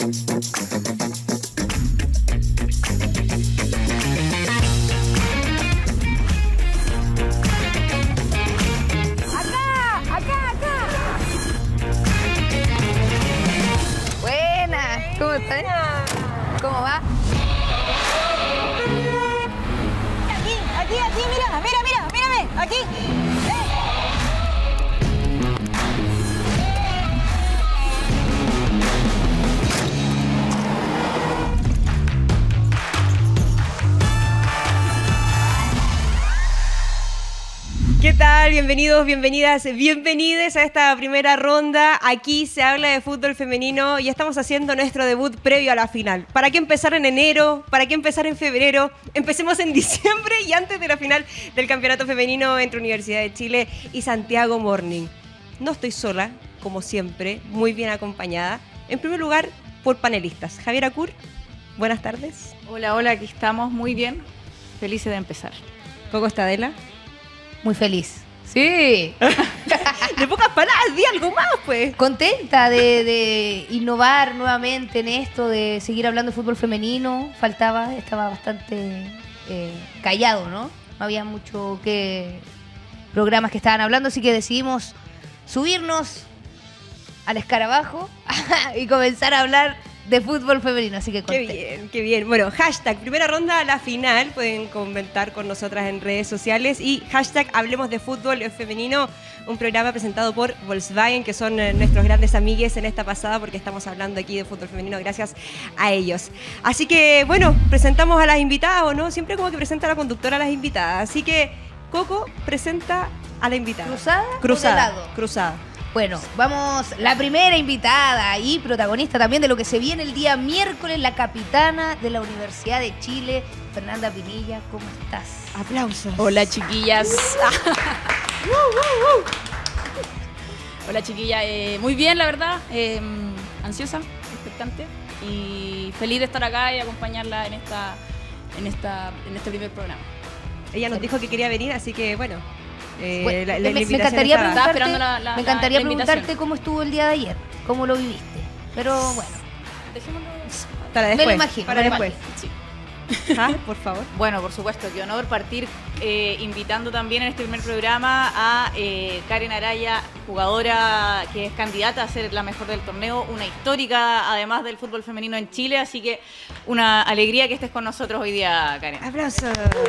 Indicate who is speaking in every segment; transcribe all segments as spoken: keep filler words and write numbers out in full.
Speaker 1: ¿Cómo estás? ¿Cómo va?
Speaker 2: Aquí, aquí, aquí, mira, mira, mira, mírame, aquí.
Speaker 1: ¿Qué tal? Bienvenidos, bienvenidas, bienvenides a esta primera ronda. Aquí se habla de fútbol femenino y estamos haciendo nuestro debut previo a la final. ¿Para qué empezar en enero? ¿Para qué empezar en febrero? Empecemos en diciembre y antes de la final del campeonato femenino entre Universidad de Chile y Santiago Morning. No estoy sola, como siempre, muy bien acompañada. En primer lugar, por panelistas. Javiera Cur, buenas tardes.
Speaker 3: Hola, hola, aquí estamos, muy bien. Felices de empezar.
Speaker 1: Coco Estadela.
Speaker 4: Muy feliz. Sí.
Speaker 1: De pocas palabras, di algo más, pues.
Speaker 4: Contenta de, de innovar nuevamente en esto, de seguir hablando de fútbol femenino. Faltaba, estaba bastante eh, callado, ¿no? No había mucho que programas que estaban hablando, así que decidimos subirnos al escarabajo y comenzar a hablar de fútbol femenino, así que contenta.
Speaker 1: Qué bien, qué bien. Bueno, hashtag primera ronda a la final, pueden comentar con nosotras en redes sociales y hashtag hablemos de fútbol femenino, un programa presentado por Volkswagen, que son eh, nuestros grandes amigues en esta pasada porque estamos hablando aquí de fútbol femenino gracias a ellos. Así que, bueno, presentamos a las invitadas, ¿o no? Siempre como que presenta la conductora a las invitadas. Así que, Coco presenta a la invitada.
Speaker 4: ¿Cruzada?
Speaker 1: Cruzada.
Speaker 4: ¿O de lado?
Speaker 1: Cruzada.
Speaker 4: Bueno, vamos, la primera invitada y protagonista también de lo que se viene el día miércoles, la capitana de la Universidad de Chile, Fernanda Pinilla. ¿Cómo estás?
Speaker 1: Aplausos.
Speaker 3: Hola, chiquillas. Hola, chiquillas. Eh, muy bien, la verdad. Eh, ansiosa, expectante y feliz de estar acá y acompañarla en esta, en esta, en este primer programa.
Speaker 1: Ella nos dijo que quería venir, así que, bueno. Eh,
Speaker 4: Bueno,
Speaker 1: la, la
Speaker 4: me, me
Speaker 1: invitación
Speaker 4: encantaría
Speaker 1: estaba.
Speaker 3: Estaba
Speaker 4: preguntarte,
Speaker 3: esperando la- la-
Speaker 4: me encantaría
Speaker 3: la- la
Speaker 4: preguntarte
Speaker 3: invitación.
Speaker 4: cómo estuvo el día de ayer, cómo lo viviste. Pero bueno,
Speaker 3: Dejémoslo.
Speaker 1: Para
Speaker 4: me
Speaker 1: después.
Speaker 4: lo imagino,
Speaker 1: Para
Speaker 4: me lo
Speaker 1: después.
Speaker 3: Sí.
Speaker 1: Ah, por favor.
Speaker 3: Bueno, por supuesto, qué honor partir eh, invitando también en este primer programa a eh, Karen Araya, jugadora que es candidata a ser la mejor del torneo, una histórica además del fútbol femenino en Chile, así que una alegría que estés con nosotros hoy día, Karen.
Speaker 1: Aplausos.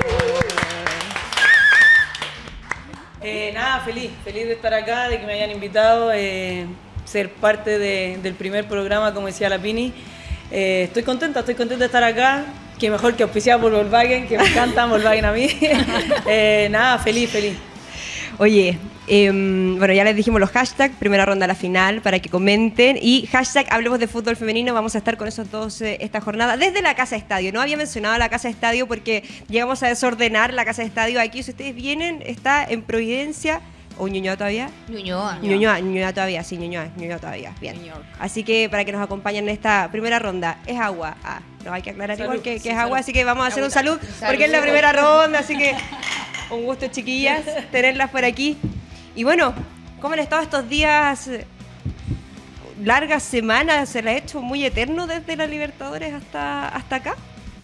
Speaker 5: Eh, nada, feliz, feliz de estar acá, de que me hayan invitado, eh, ser parte de- del primer programa, como decía la Pini. Eh, estoy contenta, estoy contenta de estar acá, que mejor que auspiciada por Volkswagen, que me encanta Volkswagen a mí. Eh, nada, feliz, feliz.
Speaker 1: Oye, eh, bueno, ya les dijimos los hashtags, primera ronda a la final, para que comenten. Y hashtag hablemos de fútbol femenino, vamos a estar con esos dos eh, esta jornada. Desde la Casa Estadio, no había mencionado la Casa Estadio porque llegamos a desordenar la Casa Estadio. Aquí, si ustedes vienen, está en Providencia, o Ñuñoa todavía.
Speaker 4: Ñuñoa.
Speaker 1: Ñuñoa, Ñuñoa todavía, sí, Ñuñoa, Ñuñoa todavía, bien.
Speaker 3: Señor.
Speaker 1: Así que para que nos acompañen en esta primera ronda, es agua. Ah, no hay que aclarar
Speaker 5: Salud,
Speaker 1: igual que, que
Speaker 5: sí,
Speaker 1: es agua,
Speaker 5: salud.
Speaker 1: así que vamos a hacer un salud,
Speaker 4: Salud.
Speaker 1: porque es la primera ronda, así que un gusto, chiquillas, tenerlas por aquí. Y bueno, ¿cómo han estado estos días? Largas semanas, se les ha hecho muy eterno desde la Libertadores hasta, hasta acá.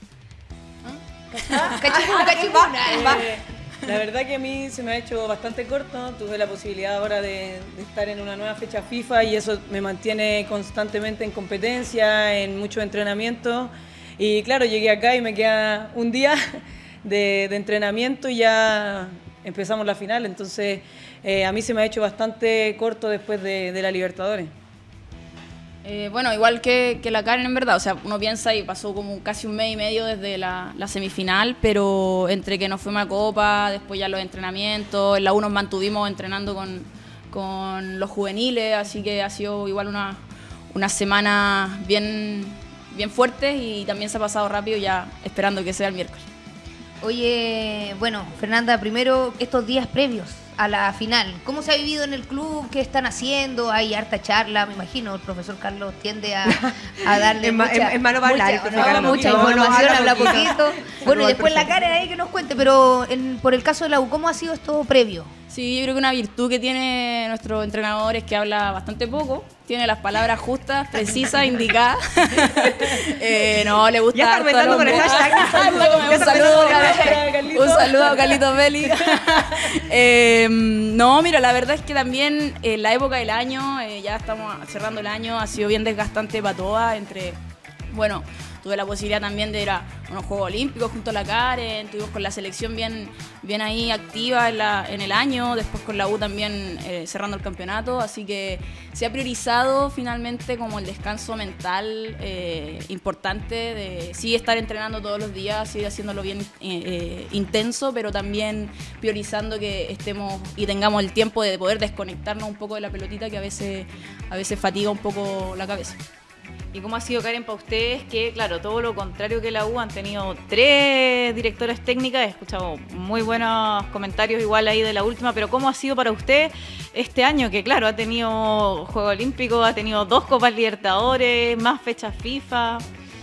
Speaker 4: Cachipún, cachipún.
Speaker 5: Eh, la verdad que a mí se me ha hecho bastante corto, tuve la posibilidad ahora de, de estar en una nueva fecha FIFA y eso me mantiene constantemente en competencia, en mucho entrenamiento. Y claro, llegué acá y me queda un día de, de entrenamiento y ya empezamos la final, entonces eh, a mí se me ha hecho bastante corto después de, de la Libertadores.
Speaker 3: Eh, bueno, igual que, que la Karen en verdad, o sea, uno piensa y pasó como casi un mes y medio desde la, la semifinal, pero entre que nos fuimos a Copa, después ya los entrenamientos, en la U nos mantuvimos entrenando con, con los juveniles, así que ha sido igual una, una semana bien, bien fuerte y también se ha pasado rápido ya esperando que sea el miércoles.
Speaker 4: Oye, bueno, Fernanda, primero estos días previos a la final. ¿Cómo se ha vivido en el club? ¿Qué están haciendo? Hay harta charla, me imagino. El profesor Carlos tiende a, a darle
Speaker 1: Es ma-
Speaker 4: mucha,
Speaker 1: es- es malo para hablar,
Speaker 4: mucha,
Speaker 1: el
Speaker 4: no,
Speaker 1: profesor Carlos.
Speaker 4: mucha
Speaker 1: No, no,
Speaker 4: información,
Speaker 1: habla
Speaker 4: habla
Speaker 1: poquito.
Speaker 4: poquito. Bueno, y
Speaker 1: Roba el
Speaker 4: después la
Speaker 1: profe.
Speaker 4: Karen ahí que nos cuente, pero en- por el caso de la U, ¿cómo ha sido esto previo?
Speaker 3: Sí, yo creo que una virtud que tiene nuestro entrenador es que habla bastante poco, tiene las palabras justas, precisas, indicadas. eh, no, le gusta
Speaker 1: Ya está
Speaker 3: harto
Speaker 1: comentando
Speaker 3: a
Speaker 1: con el
Speaker 3: los-
Speaker 1: hashtag.
Speaker 3: Ya está como-
Speaker 1: Ya
Speaker 3: un
Speaker 1: está
Speaker 3: saludo,
Speaker 1: comentando con el
Speaker 3: Carlitos. Un saludo a Carlitos Belli. Eh, no, mira, la verdad es que también en la época del año, eh, ya estamos cerrando el año, ha sido bien desgastante para todas, entre, bueno, tuve la posibilidad también de ir a unos Juegos Olímpicos junto a la Karen, estuvimos con la selección bien, bien ahí activa en, la, en el año, después con la U también eh, cerrando el campeonato, así que se ha priorizado finalmente como el descanso mental eh, importante de sí estar entrenando todos los días, seguir haciéndolo bien eh, eh, intenso, pero también priorizando que estemos y tengamos el tiempo de poder desconectarnos un poco de la pelotita que a veces, a veces fatiga un poco la cabeza.
Speaker 6: ¿Y cómo ha sido, Karen, para ustedes? Que, claro, todo lo contrario que la U, han tenido tres directoras técnicas, he escuchado muy buenos comentarios igual ahí de la última, pero ¿cómo ha sido para usted este año? Que, claro, ha tenido Juegos Olímpicos, ha tenido dos Copas Libertadores, más fechas FIFA.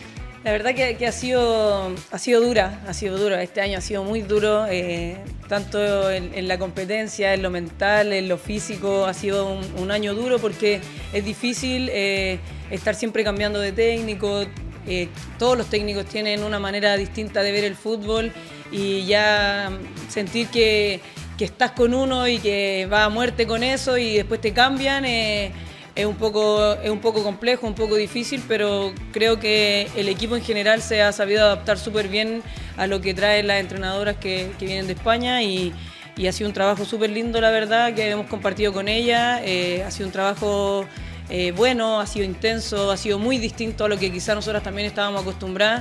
Speaker 5: La verdad que, que ha sido ha sido dura, ha sido dura. Este año ha sido muy duro, eh, tanto en, en la competencia, en lo mental, en lo físico. Ha sido un, un año duro porque es difícil eh, estar siempre cambiando de técnico. Eh, todos los técnicos tienen una manera distinta de ver el fútbol y ya sentir que, que estás con uno y que va a muerte con eso y después te cambian. Eh, Es un, poco, es un poco complejo, un poco difícil, pero creo que el equipo en general se ha sabido adaptar súper bien a lo que traen las entrenadoras que, que vienen de España y, y ha sido un trabajo súper lindo, la verdad, que hemos compartido con ella. Eh, ha sido un trabajo eh, bueno, ha sido intenso, ha sido muy distinto a lo que quizás nosotras también estábamos acostumbradas.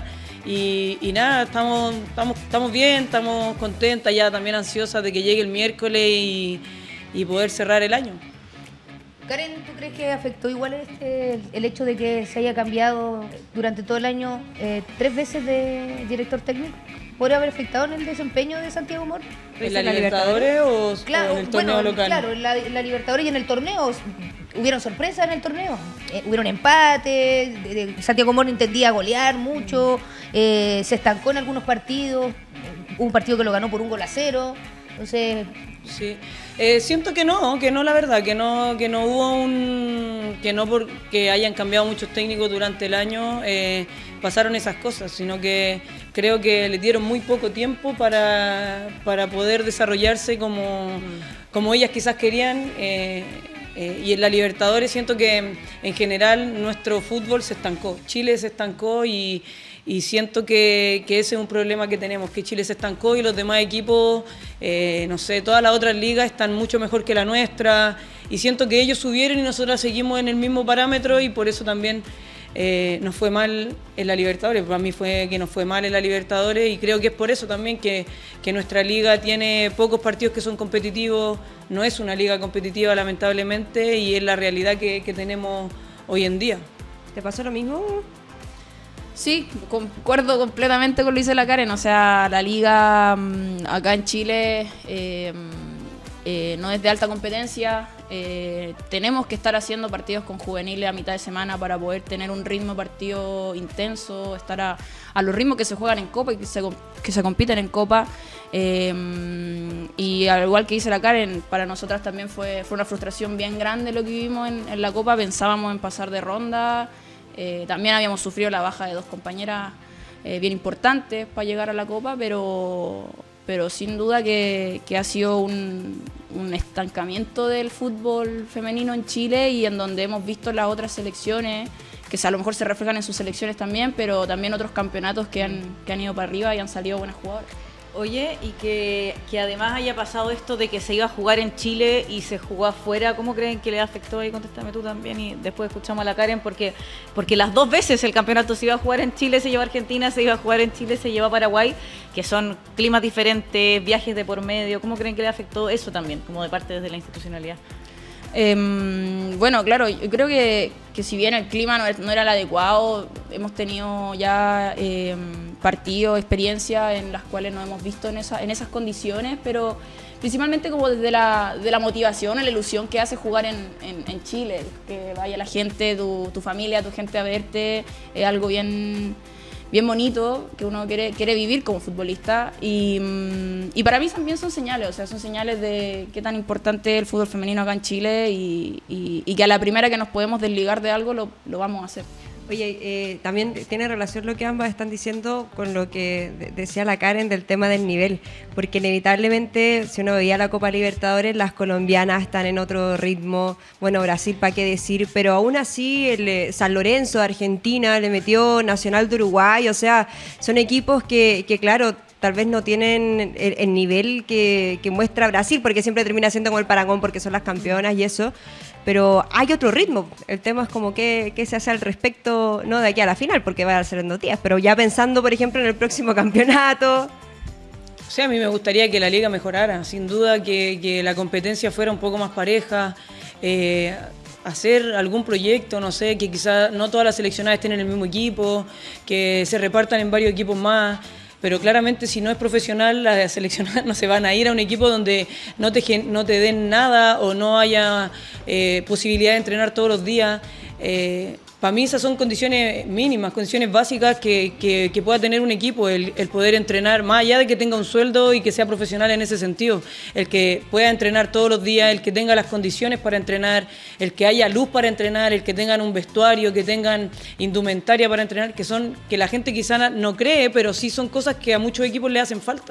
Speaker 5: Y, y nada, estamos, estamos, estamos bien, estamos contentas, ya también ansiosas de que llegue el miércoles y, y poder cerrar el año.
Speaker 4: Karen, ¿tú crees que afectó igual este, el hecho de que se haya cambiado durante todo el año eh, tres veces de director técnico? ¿Podría haber afectado en el desempeño de Santiago Mor?
Speaker 5: ¿En la Libertadores o,
Speaker 4: Claro,
Speaker 5: o en el torneo
Speaker 4: bueno,
Speaker 5: local?
Speaker 4: Claro, en la, en la Libertadores y en el torneo. Hubieron sorpresas en el torneo. Eh, hubieron empates, de, de, Santiago Mor no entendía golear mucho, eh, se estancó en algunos partidos, hubo un partido que lo ganó por un gol a cero. Entonces,
Speaker 5: Sí, eh, siento que no, que no la verdad, que no, que no hubo un, que no porque hayan cambiado muchos técnicos durante el año eh, pasaron esas cosas, sino que creo que le dieron muy poco tiempo para, para poder desarrollarse como, como ellas quizás querían. Eh, eh, y en la Libertadores siento que en general nuestro fútbol se estancó, Chile se estancó y Y siento que, que ese es un problema que tenemos, que Chile se estancó y los demás equipos, eh, no sé, todas las otras ligas están mucho mejor que la nuestra. Y siento que ellos subieron y nosotros seguimos en el mismo parámetro y por eso también eh, nos fue mal en la Libertadores. Para mí fue que nos fue mal en la Libertadores y creo que es por eso también que, que nuestra liga tiene pocos partidos que son competitivos. No es una liga competitiva, lamentablemente, y es la realidad que, que tenemos hoy en día.
Speaker 1: ¿Te pasó lo mismo?
Speaker 3: Sí, concuerdo completamente con lo que dice la Karen. O sea, la liga mmm, acá en Chile eh, eh, no es de alta competencia. Eh, tenemos que estar haciendo partidos con juveniles a mitad de semana para poder tener un ritmo de partido intenso, estar a, a los ritmos que se juegan en Copa y que se, que se compiten en Copa. Eh, y al igual que dice la Karen, para nosotras también fue, fue una frustración bien grande lo que vivimos en, en la Copa. Pensábamos en pasar de ronda. Eh, también habíamos sufrido la baja de dos compañeras eh, bien importantes para llegar a la Copa, pero, pero sin duda que, que ha sido un, un estancamiento del fútbol femenino en Chile y en donde hemos visto las otras selecciones, que a lo mejor se reflejan en sus selecciones también, pero también otros campeonatos que han, que han ido para arriba y han salido buenas jugadoras.
Speaker 6: Oye, y que, que además haya pasado esto de que se iba a jugar en Chile y se jugó afuera, ¿cómo creen que le afectó? Ahí contéstame tú también y después escuchamos a la Karen, porque, porque las dos veces el campeonato se iba a jugar en Chile, se lleva a Argentina, se iba a jugar en Chile, se lleva a Paraguay, que son climas diferentes, viajes de por medio, ¿cómo creen que le afectó eso también, como de parte desde la institucionalidad?
Speaker 3: Eh, bueno, claro, yo creo que, que si bien el clima no, no era el adecuado, hemos tenido ya eh, partidos, experiencias en las cuales nos hemos visto en, esa, en esas condiciones, pero, principalmente como desde la, de la motivación, la ilusión que hace jugar en, en, en Chile, que vaya la gente, tu, tu familia, tu gente a verte, es algo bien, bien bonito que uno quiere, quiere vivir como futbolista y, y para mí también son señales, o sea, son señales de qué tan importante es el fútbol femenino acá en Chile y, y, y que a la primera que nos podemos desligar de algo lo, lo vamos a hacer.
Speaker 1: Oye, eh, también tiene relación lo que ambas están diciendo con lo que de- decía la Karen del tema del nivel, porque inevitablemente, si uno veía la Copa Libertadores, las colombianas están en otro ritmo, bueno, Brasil, para qué decir, pero aún así el eh, San Lorenzo de Argentina le metió Nacional de Uruguay, o sea, son equipos que, que claro, tal vez no tienen el, el nivel que, que muestra Brasil, porque siempre termina siendo como el parangón porque son las campeonas y eso, pero hay otro ritmo. El tema es como qué, qué se hace al respecto, no de aquí a la final, porque va a ser en dos días, pero ya pensando, por ejemplo, en el próximo campeonato.
Speaker 5: O sea, a mí me gustaría que la liga mejorara, sin duda que, que la competencia fuera un poco más pareja, eh, hacer algún proyecto, no sé, que quizás no todas las seleccionadas estén en el mismo equipo, que se repartan en varios equipos más. Pero claramente si no es profesional, las seleccionadas no se van a ir a un equipo donde no te, gen- no te den nada o no haya eh, posibilidad de entrenar todos los días. Eh, para mí esas son condiciones mínimas, condiciones básicas que, que, que pueda tener un equipo, el, el poder entrenar, más allá de que tenga un sueldo y que sea profesional en ese sentido, el que pueda entrenar todos los días, el que tenga las condiciones para entrenar, el que haya luz para entrenar, el que tengan un vestuario, que tengan indumentaria para entrenar, que son que la gente quizá no cree, pero sí son cosas que a muchos equipos le hacen falta.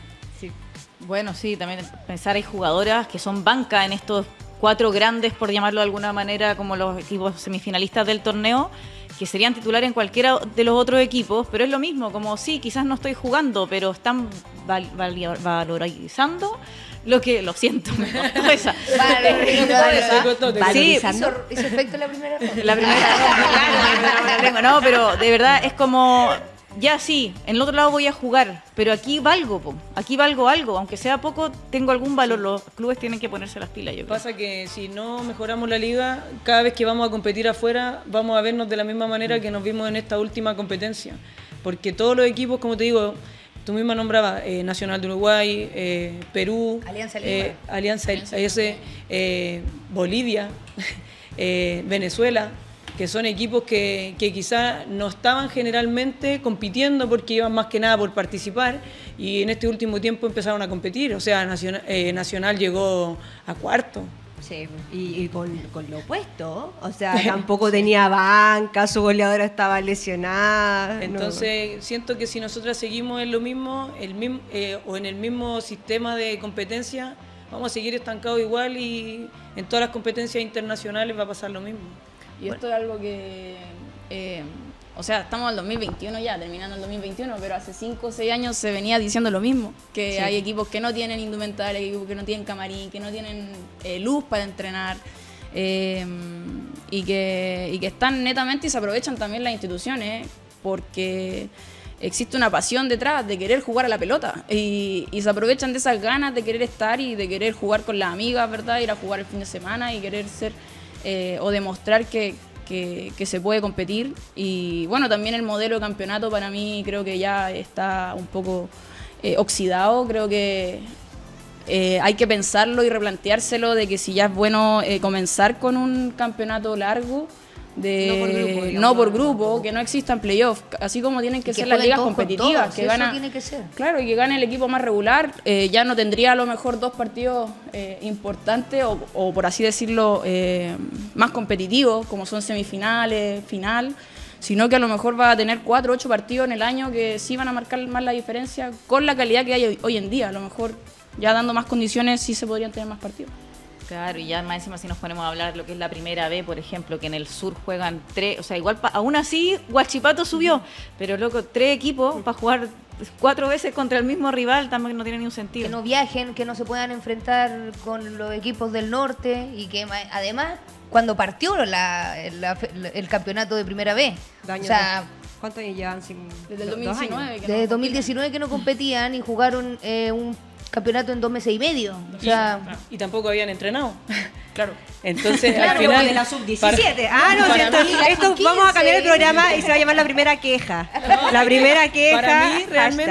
Speaker 6: Bueno, sí, también pensar hay jugadoras que son banca en estos cuatro grandes, por llamarlo de alguna manera, como los equipos semifinalistas del torneo, que serían titular en cualquiera de los otros equipos, pero es lo mismo, como sí, quizás no estoy jugando, pero están val- val- valorizando lo que, lo siento, me costó esa.
Speaker 4: Vale,
Speaker 6: Me costó
Speaker 4: vale,
Speaker 6: esa.
Speaker 5: Te costó, te
Speaker 6: Sí,
Speaker 1: Valorizando.
Speaker 4: Hizo, hizo efecto la primera ronda.
Speaker 6: la primera claro, la tengo. No, pero de verdad es como, ya sí, en el otro lado voy a jugar, pero aquí valgo, po. Aquí valgo algo, aunque sea poco, tengo algún valor. Los clubes tienen que ponerse las pilas, yo creo.
Speaker 5: Pasa que si no mejoramos la liga, cada vez que vamos a competir afuera, vamos a vernos de la misma manera que nos vimos en esta última competencia. Porque todos los equipos, como te digo, tú misma nombrabas eh, Nacional de Uruguay, eh, Perú,
Speaker 4: Alianza Lima.
Speaker 5: eh, Alianza ese, eh, Bolivia, eh, Venezuela, que son equipos que, que quizá no estaban generalmente compitiendo porque iban más que nada por participar y en este último tiempo empezaron a competir. O sea, Nacional, eh, Nacional llegó a cuarto.
Speaker 1: Sí, y, y con, con lo opuesto, o sea, tampoco tenía banca, su goleadora estaba lesionada. no.
Speaker 5: Entonces, siento que si nosotras seguimos en lo mismo, el mismo eh, o en el mismo sistema de competencia, vamos a seguir estancados igual y en todas las competencias internacionales va a pasar lo mismo.
Speaker 3: Y esto es algo que, eh, o sea, estamos en el dos mil veintiuno ya, terminando el dos mil veintiuno, pero hace cinco o seis años se venía diciendo lo mismo, que
Speaker 1: Sí.
Speaker 3: hay equipos que no tienen indumentaria, hay equipos que no tienen camarín, que no tienen eh, luz para entrenar, eh, y, que, y que están netamente y se aprovechan también las instituciones, porque existe una pasión detrás de querer jugar a la pelota y, y se aprovechan de esas ganas de querer estar y de querer jugar con las amigas, ¿verdad? Ir a jugar el fin de semana y querer ser... Eh, o demostrar que, que, que se puede competir y bueno, también el modelo de campeonato para mí creo que ya está un poco eh, oxidado, creo que eh, hay que pensarlo y replanteárselo de que si ya es bueno eh, comenzar con un campeonato largo, de,
Speaker 1: No por grupo, digamos.
Speaker 3: no por grupo, que no existan playoffs, así como tienen que
Speaker 4: Y que
Speaker 3: ser las
Speaker 4: jueguen
Speaker 3: ligas
Speaker 4: todos con
Speaker 3: competitivas,
Speaker 4: todos,
Speaker 3: que
Speaker 4: eso
Speaker 3: gana,
Speaker 4: tiene que ser.
Speaker 3: claro, y que gane el equipo más regular, eh, ya no tendría a lo mejor dos partidos eh, importantes o, o por así decirlo eh, más competitivos, como son semifinales, final, sino que a lo mejor va a tener cuatro o ocho partidos en el año que sí van a marcar más la diferencia con la calidad que hay hoy, hoy en día, a lo mejor ya dando más condiciones sí se podrían tener más partidos.
Speaker 6: Claro, y ya más encima si nos ponemos a hablar lo que es la primera B, por ejemplo, que en el sur juegan tres, o sea, igual pa- aún así Huachipato subió, pero loco, tres equipos para jugar cuatro veces contra el mismo rival también no tiene ni un sentido.
Speaker 4: Que no viajen, que no se puedan enfrentar con los equipos del norte y que ma- además cuando partió la- la- el campeonato de primera B,
Speaker 1: Dos
Speaker 4: o
Speaker 1: años
Speaker 4: sea,
Speaker 1: de- ¿Cuántos años llevan sin...?
Speaker 3: Desde el
Speaker 1: do-
Speaker 3: dos mil
Speaker 1: dos años?
Speaker 3: diecinueve. que
Speaker 4: desde
Speaker 3: no
Speaker 4: dos mil diecinueve que no competían y jugaron eh, un campeonato en dos meses y medio, o sea,
Speaker 5: Y tampoco habían entrenado.
Speaker 3: Claro.
Speaker 5: Entonces,
Speaker 1: Claro,
Speaker 5: al final...
Speaker 1: de la sub diecisiete. Ah, no,
Speaker 5: para
Speaker 1: si esto,
Speaker 5: mí-
Speaker 1: esto vamos a cambiar el programa y se va a llamar la primera queja. La primera queja.
Speaker 5: Para mí,
Speaker 1: hashtag.
Speaker 5: realmente,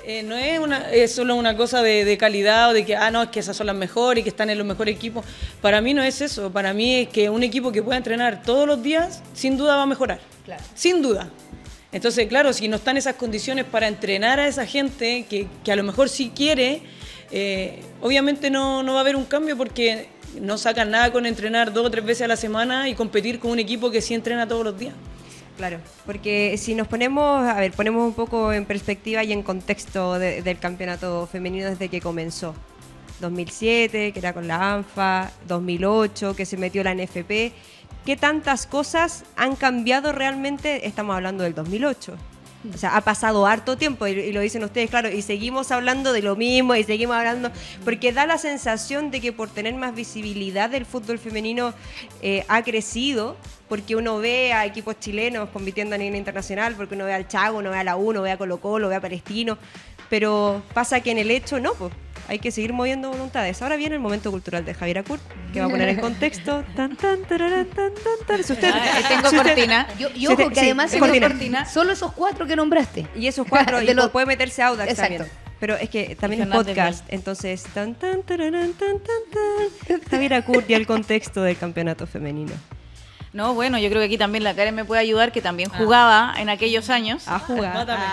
Speaker 5: eh, no es, una, es solo una cosa de, de calidad o de que, ah, no, es que esas son las mejores y que están en los mejores equipos. Para mí no es eso. Para mí es que un equipo que pueda entrenar todos los días, sin duda va a mejorar.
Speaker 4: Claro.
Speaker 5: Sin duda. Entonces, claro, si no están esas condiciones para entrenar a esa gente que, que a lo mejor sí quiere, eh, obviamente no, no va a haber un cambio porque no sacan nada con entrenar dos o tres veces a la semana y competir con un equipo que sí entrena todos los días.
Speaker 1: Claro, porque si nos ponemos, a ver, ponemos un poco en perspectiva y en contexto de, del campeonato femenino desde que comenzó. dos mil siete, que era con la ANFA, dos mil ocho, que se metió la N F P. ¿Qué tantas cosas han cambiado realmente? Estamos hablando del dos mil ocho. O sea, ha pasado harto tiempo y, y lo dicen ustedes, claro, y seguimos hablando de lo mismo y seguimos hablando, porque da la sensación de que por tener más visibilidad el fútbol femenino eh, ha crecido, porque uno ve a equipos chilenos compitiendo a nivel internacional, porque uno ve al Chago, uno ve a la U, uno ve a Colo Colo, ve a Palestino, pero pasa que en el hecho no, pues. Hay que seguir moviendo voluntades. Ahora viene el momento cultural de Javier Acur, que va a poner en contexto. Tan, tan, tararán, tan, tan, tan. Si usted,
Speaker 6: Ah, tengo
Speaker 1: si usted-
Speaker 6: cortina.
Speaker 4: Yo, y
Speaker 1: si
Speaker 4: ojo,
Speaker 1: usted-
Speaker 4: que
Speaker 1: sí,
Speaker 4: además
Speaker 1: es
Speaker 4: son
Speaker 1: cortina.
Speaker 4: cortina. Solo esos cuatro que nombraste.
Speaker 1: Y esos cuatro,
Speaker 4: De
Speaker 1: y
Speaker 4: los-
Speaker 1: puede meterse Audax
Speaker 4: Exacto.
Speaker 1: también. Pero es que también
Speaker 6: Y
Speaker 1: es
Speaker 6: Fernández
Speaker 1: podcast, entonces tan tan tararán, tan tan tan. Javier Acur y el contexto del campeonato femenino.
Speaker 6: No, bueno, yo creo que aquí también la Karen me puede ayudar, que también jugaba en aquellos años.
Speaker 1: A jugar.
Speaker 5: Mátame.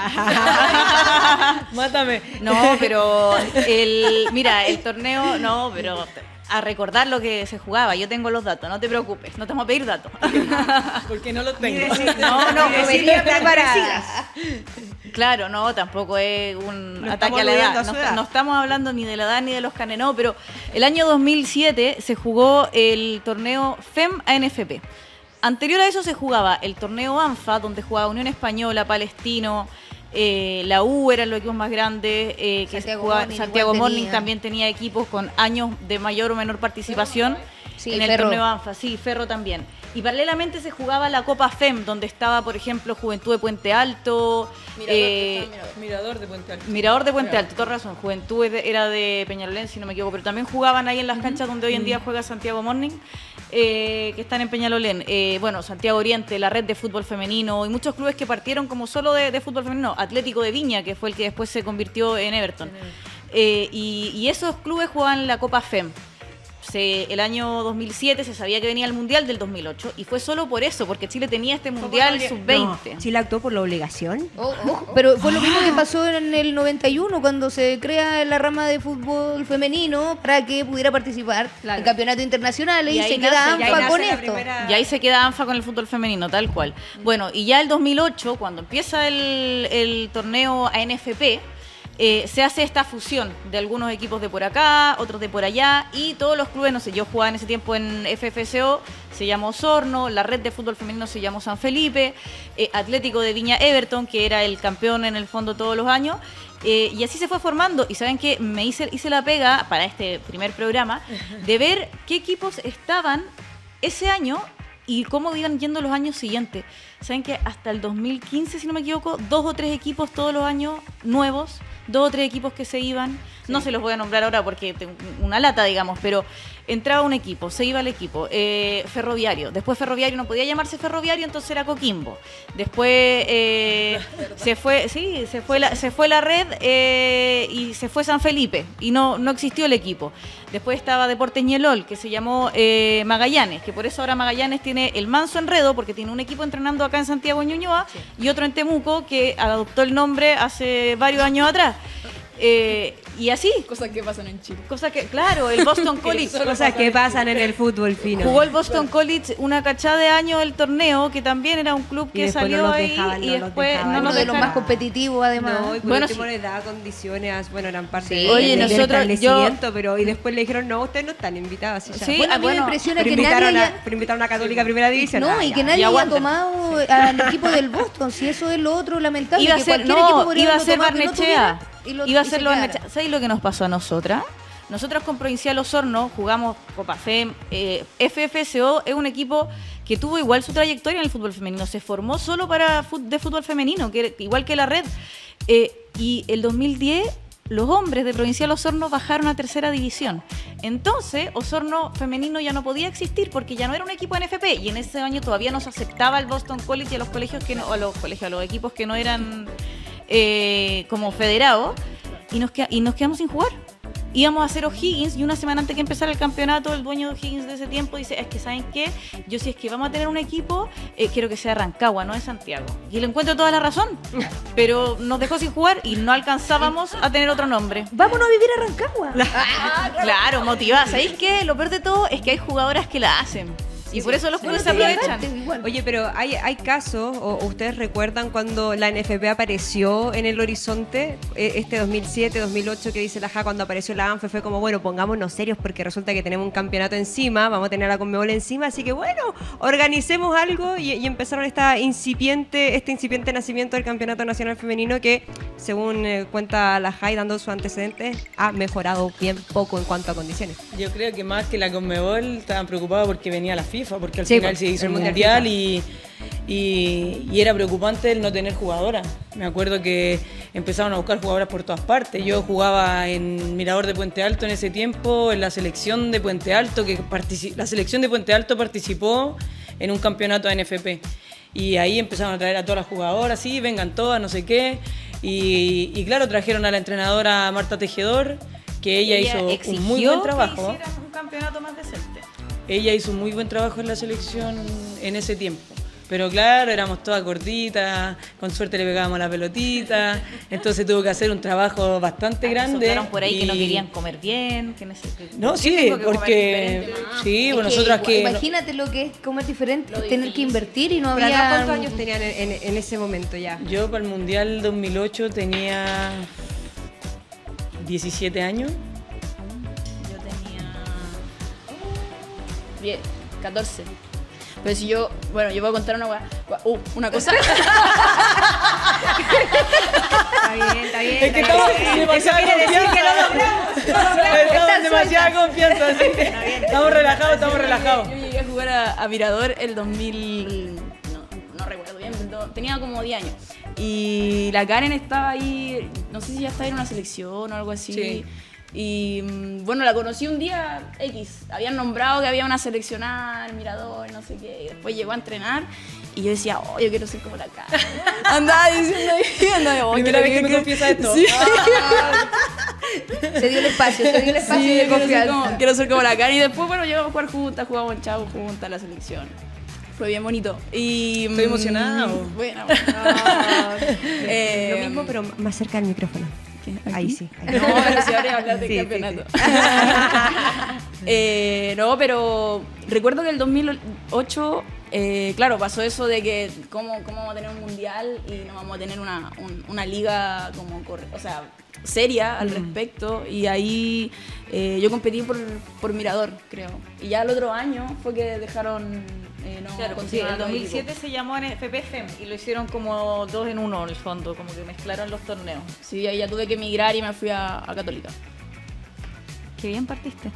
Speaker 5: Mátame.
Speaker 6: No, pero el, mira, el torneo, no, pero a recordar lo que se jugaba. Yo tengo los datos, no te preocupes, no te vamos a pedir datos.
Speaker 5: Porque no lo tengo.
Speaker 6: No, no,
Speaker 1: Ni decirle preparadas.
Speaker 6: Claro, no, tampoco es un
Speaker 1: No
Speaker 6: ataque
Speaker 1: estamos
Speaker 6: a la
Speaker 1: aludiendo
Speaker 6: edad.
Speaker 1: a su
Speaker 6: No,
Speaker 1: edad.
Speaker 6: no estamos hablando ni de la edad ni de los canes, no, pero el año dos mil siete se jugó el torneo F E M A N F P. Anterior a eso se jugaba el torneo ANFA, donde jugaba Unión Española, Palestino, eh, la U eran los equipos más grandes, eh, que
Speaker 4: Santiago
Speaker 6: jugaba-
Speaker 4: Morning
Speaker 6: Santiago
Speaker 4: igual
Speaker 6: Morning
Speaker 4: tenía.
Speaker 6: también tenía equipos con años de mayor o menor participación.
Speaker 4: Sí,
Speaker 6: en el
Speaker 4: Ferro.
Speaker 6: torneo ANFA, sí, Ferro también. Y paralelamente se jugaba la Copa F E M, donde estaba, por ejemplo, Juventud de Puente Alto, eh,
Speaker 5: Mirador de Puente Alto.
Speaker 6: Mirador de Puente Alto, toda razón. Juventud es de- era de Peñalolén, si no me equivoco, pero también jugaban ahí en las canchas donde hoy en día juega Santiago Morning, eh, que están en Peñalolén. Eh, bueno, Santiago Oriente, la red de fútbol femenino y muchos clubes que partieron como solo de, de fútbol femenino. Atlético de Viña, que fue el que después se convirtió en Everton. Eh, y, y esos clubes jugaban la Copa F E M. Se, el año dos mil siete se sabía que venía el Mundial del dos mil ocho y fue solo por eso, porque Chile tenía este Mundial sub veinte.
Speaker 1: No, Chile actuó por la obligación.
Speaker 4: Oh, ojo, pero fue lo mismo que pasó en el noventa y uno cuando se crea la rama de fútbol femenino para que pudiera participar
Speaker 1: Claro.
Speaker 4: en campeonatos internacionales
Speaker 6: Y
Speaker 4: y,
Speaker 6: ahí
Speaker 4: se
Speaker 6: nace-
Speaker 4: queda
Speaker 6: y ahí
Speaker 4: ANFA
Speaker 1: nace
Speaker 4: con
Speaker 1: la
Speaker 4: esto.
Speaker 1: primera-
Speaker 6: Y ahí se queda ANFA con el fútbol femenino, tal cual. Bueno, y ya el dos mil ocho, cuando empieza el, el torneo A N F P, eh, se hace esta fusión de algunos equipos de por acá, otros de por allá, y todos los clubes, no sé, yo jugaba en ese tiempo en F F C O, se llamó Osorno, la red de fútbol femenino se llamó San Felipe, eh, Atlético de Viña Everton, que era el campeón en el fondo todos los años, eh, y así se fue formando. Y saben que me hice, hice la pega para este primer programa de ver qué equipos estaban ese año y cómo iban yendo los años siguientes. Saben que hasta el dos mil quince, si no me equivoco, dos o tres equipos todos los años nuevos, dos o tres equipos que se iban, no se los voy a nombrar ahora porque tengo una lata, digamos, pero entraba un equipo, se iba el equipo, eh, Ferroviario, después Ferroviario no podía llamarse Ferroviario, entonces era Coquimbo, después eh, se fue, sí, se fue la, se fue la red eh, y se fue San Felipe y no, no existió el equipo. Después estaba Deportes Ñelol, que se llamó eh, Magallanes, que por eso ahora Magallanes tiene el manso enredo, porque tiene un equipo entrenando acá en Santiago Ñuñoa y otro en Temuco, que adoptó el nombre hace varios años atrás. Eh, y así,
Speaker 3: Cosas que pasan en Chile.
Speaker 6: cosas que, claro, el Boston College.
Speaker 1: Cosas que pasan en el fútbol fino.
Speaker 6: Jugó el Boston College una cachada de años del torneo, que también era un club
Speaker 1: Y
Speaker 6: que
Speaker 1: después no
Speaker 6: salió
Speaker 1: los
Speaker 6: ahí
Speaker 1: dejaban,
Speaker 6: y
Speaker 1: no los
Speaker 6: después
Speaker 1: dejaban.
Speaker 6: no
Speaker 4: Uno
Speaker 6: nos
Speaker 4: de los
Speaker 6: dejaron.
Speaker 4: más competitivos además.
Speaker 1: No, y por
Speaker 6: Bueno,
Speaker 1: último
Speaker 6: sí.
Speaker 1: les daba condiciones, bueno, eran parte
Speaker 4: Sí.
Speaker 1: de-
Speaker 6: Oye,
Speaker 1: del
Speaker 6: nosotros-
Speaker 1: establecimiento, pero y después le dijeron, no, ustedes no están invitados. así ya.
Speaker 6: Sí,
Speaker 4: Bueno, a mí
Speaker 6: bueno,
Speaker 4: me impresiona
Speaker 1: pero
Speaker 4: que nadie
Speaker 1: invitaron,
Speaker 4: haya...
Speaker 1: a, pero invitaron a Católica a Primera División.
Speaker 4: No,
Speaker 1: Ah,
Speaker 4: y
Speaker 1: ya.
Speaker 4: que nadie
Speaker 6: Y
Speaker 4: haya
Speaker 6: aguanta.
Speaker 4: tomado al equipo del Boston, si eso es lo otro lamentable.
Speaker 6: Iba a
Speaker 4: que
Speaker 6: ser,
Speaker 4: cualquier equipo
Speaker 6: no,
Speaker 4: podría
Speaker 6: iba a
Speaker 4: haberlo
Speaker 6: ser
Speaker 4: tomado que no
Speaker 6: Barnechea.
Speaker 4: tuviera, y lo-
Speaker 6: Iba a
Speaker 4: y
Speaker 6: ser
Speaker 4: se
Speaker 6: lo
Speaker 4: quedara.
Speaker 6: Barnechea. ¿Sabes lo que nos pasó a nosotras? Nosotros con Provincial Osorno jugamos Copa F E M. Eh, F F C O es un equipo que tuvo igual su trayectoria en el fútbol femenino. Se formó solo para fut- de fútbol femenino, que, igual que la red. Eh, y el dos mil diez los hombres de Provincial Osorno bajaron a tercera división. Entonces, Osorno femenino ya no podía existir porque ya no era un equipo N F P y en ese año todavía no se aceptaba el Boston College y a los colegios que no, a los colegios, a los equipos que no eran eh, como federado y nos, queda- y nos quedamos sin jugar. Íbamos a hacer O'Higgins y una semana antes que empezara el campeonato, el dueño de O'Higgins de ese tiempo dice, es que ¿saben qué? Yo si es que vamos a tener un equipo, eh, quiero que sea Rancagua, no de Santiago. Y le encuentro toda la razón, pero nos dejó sin jugar y no alcanzábamos a tener otro nombre.
Speaker 4: Vámonos a vivir a Rancagua.
Speaker 6: Claro, motivada. ¿Sabéis qué? Lo peor de todo es que hay jugadoras que la hacen. Y por eso los clubes se aprovechan.
Speaker 4: Igual.
Speaker 1: Oye, pero hay, hay casos, o o ustedes recuerdan cuando la N F P apareció en el horizonte, eh, este dos mil siete, dos mil ocho, que dice la J, cuando apareció la ANFE, fue como, bueno, pongámonos serios porque resulta que tenemos un campeonato encima, vamos a tener a la Conmebol encima, así que bueno, organicemos algo y, y empezaron esta incipiente, este incipiente nacimiento del Campeonato Nacional Femenino que, según eh, cuenta la J, dando sus antecedentes, ha mejorado bien poco en cuanto a condiciones.
Speaker 5: Yo creo que más que la Conmebol estaban preocupados porque venía la FIFA, porque al
Speaker 1: Sí,
Speaker 5: final
Speaker 1: pues,
Speaker 5: se hizo
Speaker 1: el
Speaker 5: el
Speaker 1: Mundial
Speaker 5: Mundial y, y, y era preocupante el no tener jugadoras. Me acuerdo que empezaron a buscar jugadoras por todas partes. Yo jugaba en Mirador de Puente Alto en ese tiempo, en la selección de Puente Alto, que partici- la selección de Puente Alto participó en un campeonato de N F P. Y ahí empezaron a traer a todas las jugadoras, sí, vengan todas, no sé qué. Y, y claro, trajeron a la entrenadora Marta Tejedor, que ella, hizo un muy buen trabajo.
Speaker 6: Que hicieran un campeonato más decente.
Speaker 5: Ella hizo un muy buen trabajo en la selección en ese tiempo. Pero claro, éramos todas gorditas, con suerte le pegábamos la pelotita, entonces tuvo que hacer un trabajo bastante grande.
Speaker 6: Soltaron por ahí que no
Speaker 5: y-
Speaker 6: querían comer bien. Que nece- que-
Speaker 5: No,
Speaker 6: que
Speaker 5: sí,
Speaker 6: tengo que comer
Speaker 5: porque
Speaker 6: diferente.
Speaker 5: sí,
Speaker 4: Es
Speaker 5: bueno,
Speaker 4: que
Speaker 5: nosotras
Speaker 4: igual-
Speaker 5: que...
Speaker 4: Imagínate lo que es comer diferente,
Speaker 3: Lo
Speaker 4: tener que
Speaker 3: difícil.
Speaker 4: invertir y no
Speaker 1: Pero acá,
Speaker 4: había...
Speaker 1: ¿cuántos años tenían en, en- en ese momento ya?
Speaker 5: Yo para el Mundial dos mil ocho tenía diecisiete años.
Speaker 3: Yo tenía diez, catorce. Pero si yo, bueno, yo voy a contar una weá. Uh, una cosa.
Speaker 1: Está bien, está bien.
Speaker 5: Es que
Speaker 1: está
Speaker 5: estamos
Speaker 1: bien.
Speaker 5: en demasiada
Speaker 1: Eso quiere decir que
Speaker 5: confianza.
Speaker 1: no logramos.
Speaker 5: Estamos en demasiada confianza, así que estamos relajados, estamos
Speaker 3: Yo
Speaker 5: relajados.
Speaker 3: llegué- Yo llegué a jugar a, a Mirador el dos mil... No, no recuerdo bien, pero tenía como diez años. Y la Karen estaba ahí, no sé si ya estaba en una selección o algo así.
Speaker 5: Sí.
Speaker 3: Y mm, bueno, la conocí un día X. Habían nombrado que había una seleccionada en Mirador, no sé qué. Y después llegó a entrenar y yo decía, oh, yo quiero ser como la Karen. Andaba diciendo, andaba, oh,
Speaker 5: Primera
Speaker 3: quiero
Speaker 5: vez que me
Speaker 3: que-
Speaker 5: confiesa esto.
Speaker 3: Sí.
Speaker 4: Se dio el espacio, se dio el espacio
Speaker 3: Sí,
Speaker 4: de
Speaker 3: quiero ser,
Speaker 4: confianza.
Speaker 3: como, quiero ser como la Karen. Y después, bueno, llegamos a jugar juntas, jugamos en Chavo juntas, la selección. Fue bien bonito. Y,
Speaker 5: Estoy
Speaker 3: mm,
Speaker 5: emocionado.
Speaker 3: Bueno, bueno. Eh,
Speaker 1: Lo mismo, pero más cerca del micrófono.
Speaker 3: ¿qué?
Speaker 1: Ahí
Speaker 3: ¿Aquí?
Speaker 1: sí. ahí.
Speaker 3: No, pero si ahora hablar del
Speaker 1: Sí, sí,
Speaker 3: campeonato. Eh, no, pero recuerdo que el dos mil ocho, eh, claro, pasó eso de que cómo, cómo vamos a tener un mundial y no vamos a tener una, un- una liga como, corre- o sea, seria al respecto. Y ahí eh, yo competí por, por Mirador, creo. Y ya el otro año fue que dejaron eh, no
Speaker 6: Claro, sí,
Speaker 3: continuar
Speaker 6: el
Speaker 3: los
Speaker 6: dos mil siete
Speaker 3: equipos.
Speaker 6: se llamó N F P F E M y lo hicieron como dos en uno en el fondo, como que mezclaron los torneos.
Speaker 3: Sí, ahí ya tuve que emigrar y me fui a, a Católica.
Speaker 6: Qué bien partiste.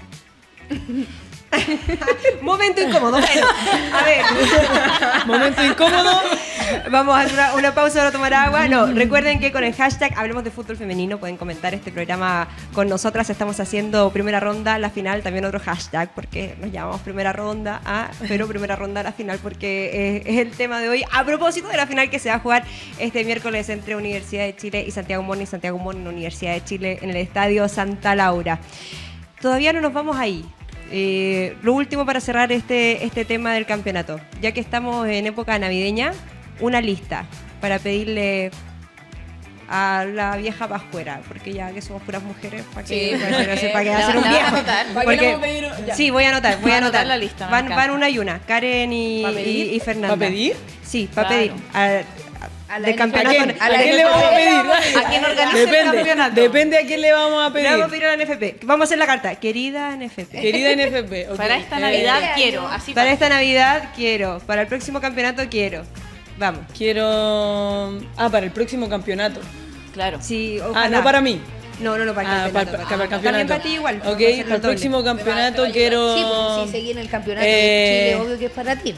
Speaker 1: Momento incómodo. Bueno, a ver.
Speaker 5: Momento incómodo.
Speaker 1: Vamos a hacer una, una pausa para tomar agua. No, recuerden que con el hashtag Hablemos de Fútbol Femenino pueden comentar este programa con nosotras. Estamos haciendo primera ronda, la final, también otro hashtag, porque nos llamamos primera ronda a, pero primera ronda a la final, porque eh, es el tema de hoy. A propósito de la final que se va a jugar este miércoles entre Universidad de Chile y Santiago Morning, Santiago Morning, Universidad de Chile, en el Estadio Santa Laura. Todavía no nos vamos ahí. Eh, lo último para cerrar este, este tema del campeonato, ya que estamos en época navideña, una lista para pedirle a la vieja pascuera, porque ya que somos puras mujeres, ¿para qué,
Speaker 3: Sí,
Speaker 1: para qué-
Speaker 3: ¿para qué?
Speaker 1: para qué
Speaker 3: La-
Speaker 1: hacer un
Speaker 3: la
Speaker 1: viejo?
Speaker 3: van a anotar. ¿Para qué
Speaker 1: Porque-
Speaker 3: le vamos a pedir un- ya?
Speaker 1: sí, voy a anotar, voy
Speaker 6: Va
Speaker 1: a
Speaker 6: a anotar
Speaker 1: anotar.
Speaker 6: la lista, me
Speaker 1: van,
Speaker 6: encanta.
Speaker 1: van una y una, Karen y,
Speaker 6: ¿Pa pedir?
Speaker 1: y, y Fernanda.
Speaker 5: ¿Pa pedir?
Speaker 1: Sí, para
Speaker 6: Claro.
Speaker 1: pedir. A,
Speaker 4: A la
Speaker 1: del
Speaker 4: N F P.
Speaker 1: campeonato.
Speaker 5: ¿A quién?
Speaker 1: a
Speaker 5: ¿A
Speaker 1: la
Speaker 5: quién
Speaker 1: N
Speaker 5: le
Speaker 1: F P.
Speaker 5: vamos a pedir?
Speaker 6: ¿A quién organiza el
Speaker 5: Depende,
Speaker 6: campeonato?
Speaker 5: depende a quién le vamos a
Speaker 1: Le vamos a
Speaker 5: pedir.
Speaker 1: pedir a la N F P. Vamos a hacer la carta. Querida N F P.
Speaker 5: Querida N F P. ok.
Speaker 6: Para esta
Speaker 5: Eh,
Speaker 6: Navidad
Speaker 4: Eh,
Speaker 6: quiero, así
Speaker 1: Para
Speaker 6: para
Speaker 1: esta Navidad quiero. Para el próximo campeonato quiero. Vamos.
Speaker 5: Quiero... Ah, para el próximo campeonato.
Speaker 6: Claro.
Speaker 1: Sí,
Speaker 5: Ah,
Speaker 1: ojalá.
Speaker 5: no para mí.
Speaker 1: No, no, no, para el
Speaker 5: Ah,
Speaker 1: campeonato.
Speaker 5: para, para el campeonato.
Speaker 1: También para ti igual.
Speaker 5: Ok,
Speaker 1: vamos a hacerlo
Speaker 5: para el
Speaker 1: doble.
Speaker 5: próximo campeonato
Speaker 3: te va a
Speaker 5: quiero...
Speaker 4: Sí, pues, si seguí en el campeonato
Speaker 5: Eh.
Speaker 4: de Chile, obvio que es para ti.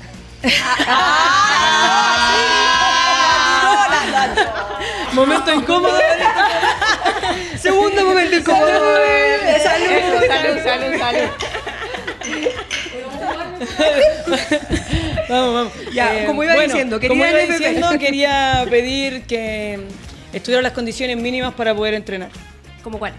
Speaker 5: Momento incómodo.
Speaker 1: Segundo momento incómodo.
Speaker 6: Salud, salud, salud, salud.
Speaker 5: Vamos, vamos.
Speaker 1: Ya, como iba diciendo, querida
Speaker 5: como iba
Speaker 1: N F P.
Speaker 5: diciendo, quería pedir que estuvieran las condiciones mínimas para poder entrenar.
Speaker 1: ¿Cómo cuáles?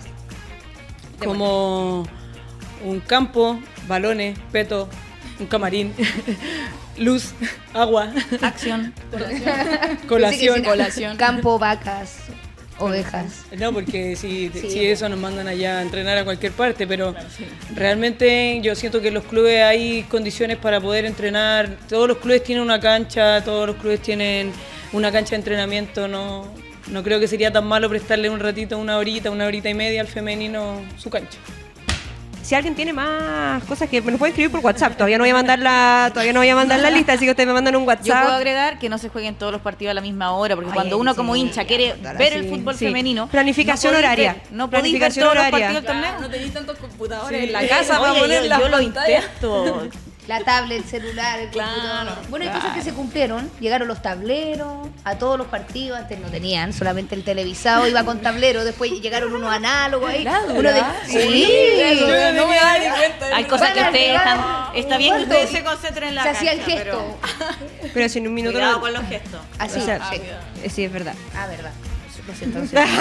Speaker 5: Como un campo, balones, peto, un camarín, luz, agua,
Speaker 3: Acción.
Speaker 5: colación.
Speaker 3: Colación.
Speaker 4: Campo, vacas, ovejas.
Speaker 5: No, porque si,
Speaker 4: Sí.
Speaker 5: si eso nos mandan allá a entrenar a cualquier parte, pero realmente yo siento que en los clubes hay condiciones para poder entrenar. Todos los clubes tienen una cancha, todos los clubes tienen una cancha de entrenamiento. No, no creo que sería tan malo prestarle un ratito, una horita, una horita y media al femenino su cancha.
Speaker 1: Si alguien tiene más cosas que me lo puede escribir por WhatsApp. Todavía no voy a mandar la, todavía no voy a mandar la lista, así que ustedes me mandan un
Speaker 6: Yo puedo
Speaker 1: WhatsApp.
Speaker 6: agregar que no se jueguen todos los partidos a la misma hora, porque
Speaker 1: Ay,
Speaker 6: cuando uno
Speaker 1: sí,
Speaker 6: como hincha quiere
Speaker 1: claro,
Speaker 6: ver
Speaker 1: sí,
Speaker 6: el fútbol
Speaker 1: sí.
Speaker 6: femenino,
Speaker 1: Planificación
Speaker 6: no podéis
Speaker 1: horaria.
Speaker 6: ver- no podéis ver
Speaker 1: Planificación
Speaker 6: todos los
Speaker 1: horaria.
Speaker 6: partidos del torneo.
Speaker 3: No tenéis tantos computadores
Speaker 5: Sí.
Speaker 3: en la casa para
Speaker 6: Oye,
Speaker 3: poner
Speaker 6: yo,
Speaker 3: las
Speaker 6: yo lo
Speaker 3: pantallas.
Speaker 6: intento.
Speaker 4: La tablet, el celular, el
Speaker 3: Claro,
Speaker 4: computador. Bueno, hay
Speaker 3: claro.
Speaker 4: cosas que se cumplieron. Llegaron los tableros a todos los partidos. Antes no tenían, solamente el televisado iba con tablero. Después llegaron unos análogos ahí. Uno de... Sí.
Speaker 3: Eso, no me da ni cuenta.
Speaker 6: Hay cosas que
Speaker 4: Van a
Speaker 6: ustedes
Speaker 4: llegar
Speaker 6: están... Está bien que
Speaker 4: ¿cuánto?
Speaker 6: ustedes se concentren en la
Speaker 4: Se hacía el
Speaker 6: cancha,
Speaker 4: gesto.
Speaker 6: pero
Speaker 1: Pero si en un minuto
Speaker 6: cuidado
Speaker 1: no-
Speaker 6: con los gestos.
Speaker 4: Así.
Speaker 1: O sea,
Speaker 4: sí.
Speaker 1: eh, sí, es verdad.
Speaker 4: Ah, verdad. Lo siento, lo siento.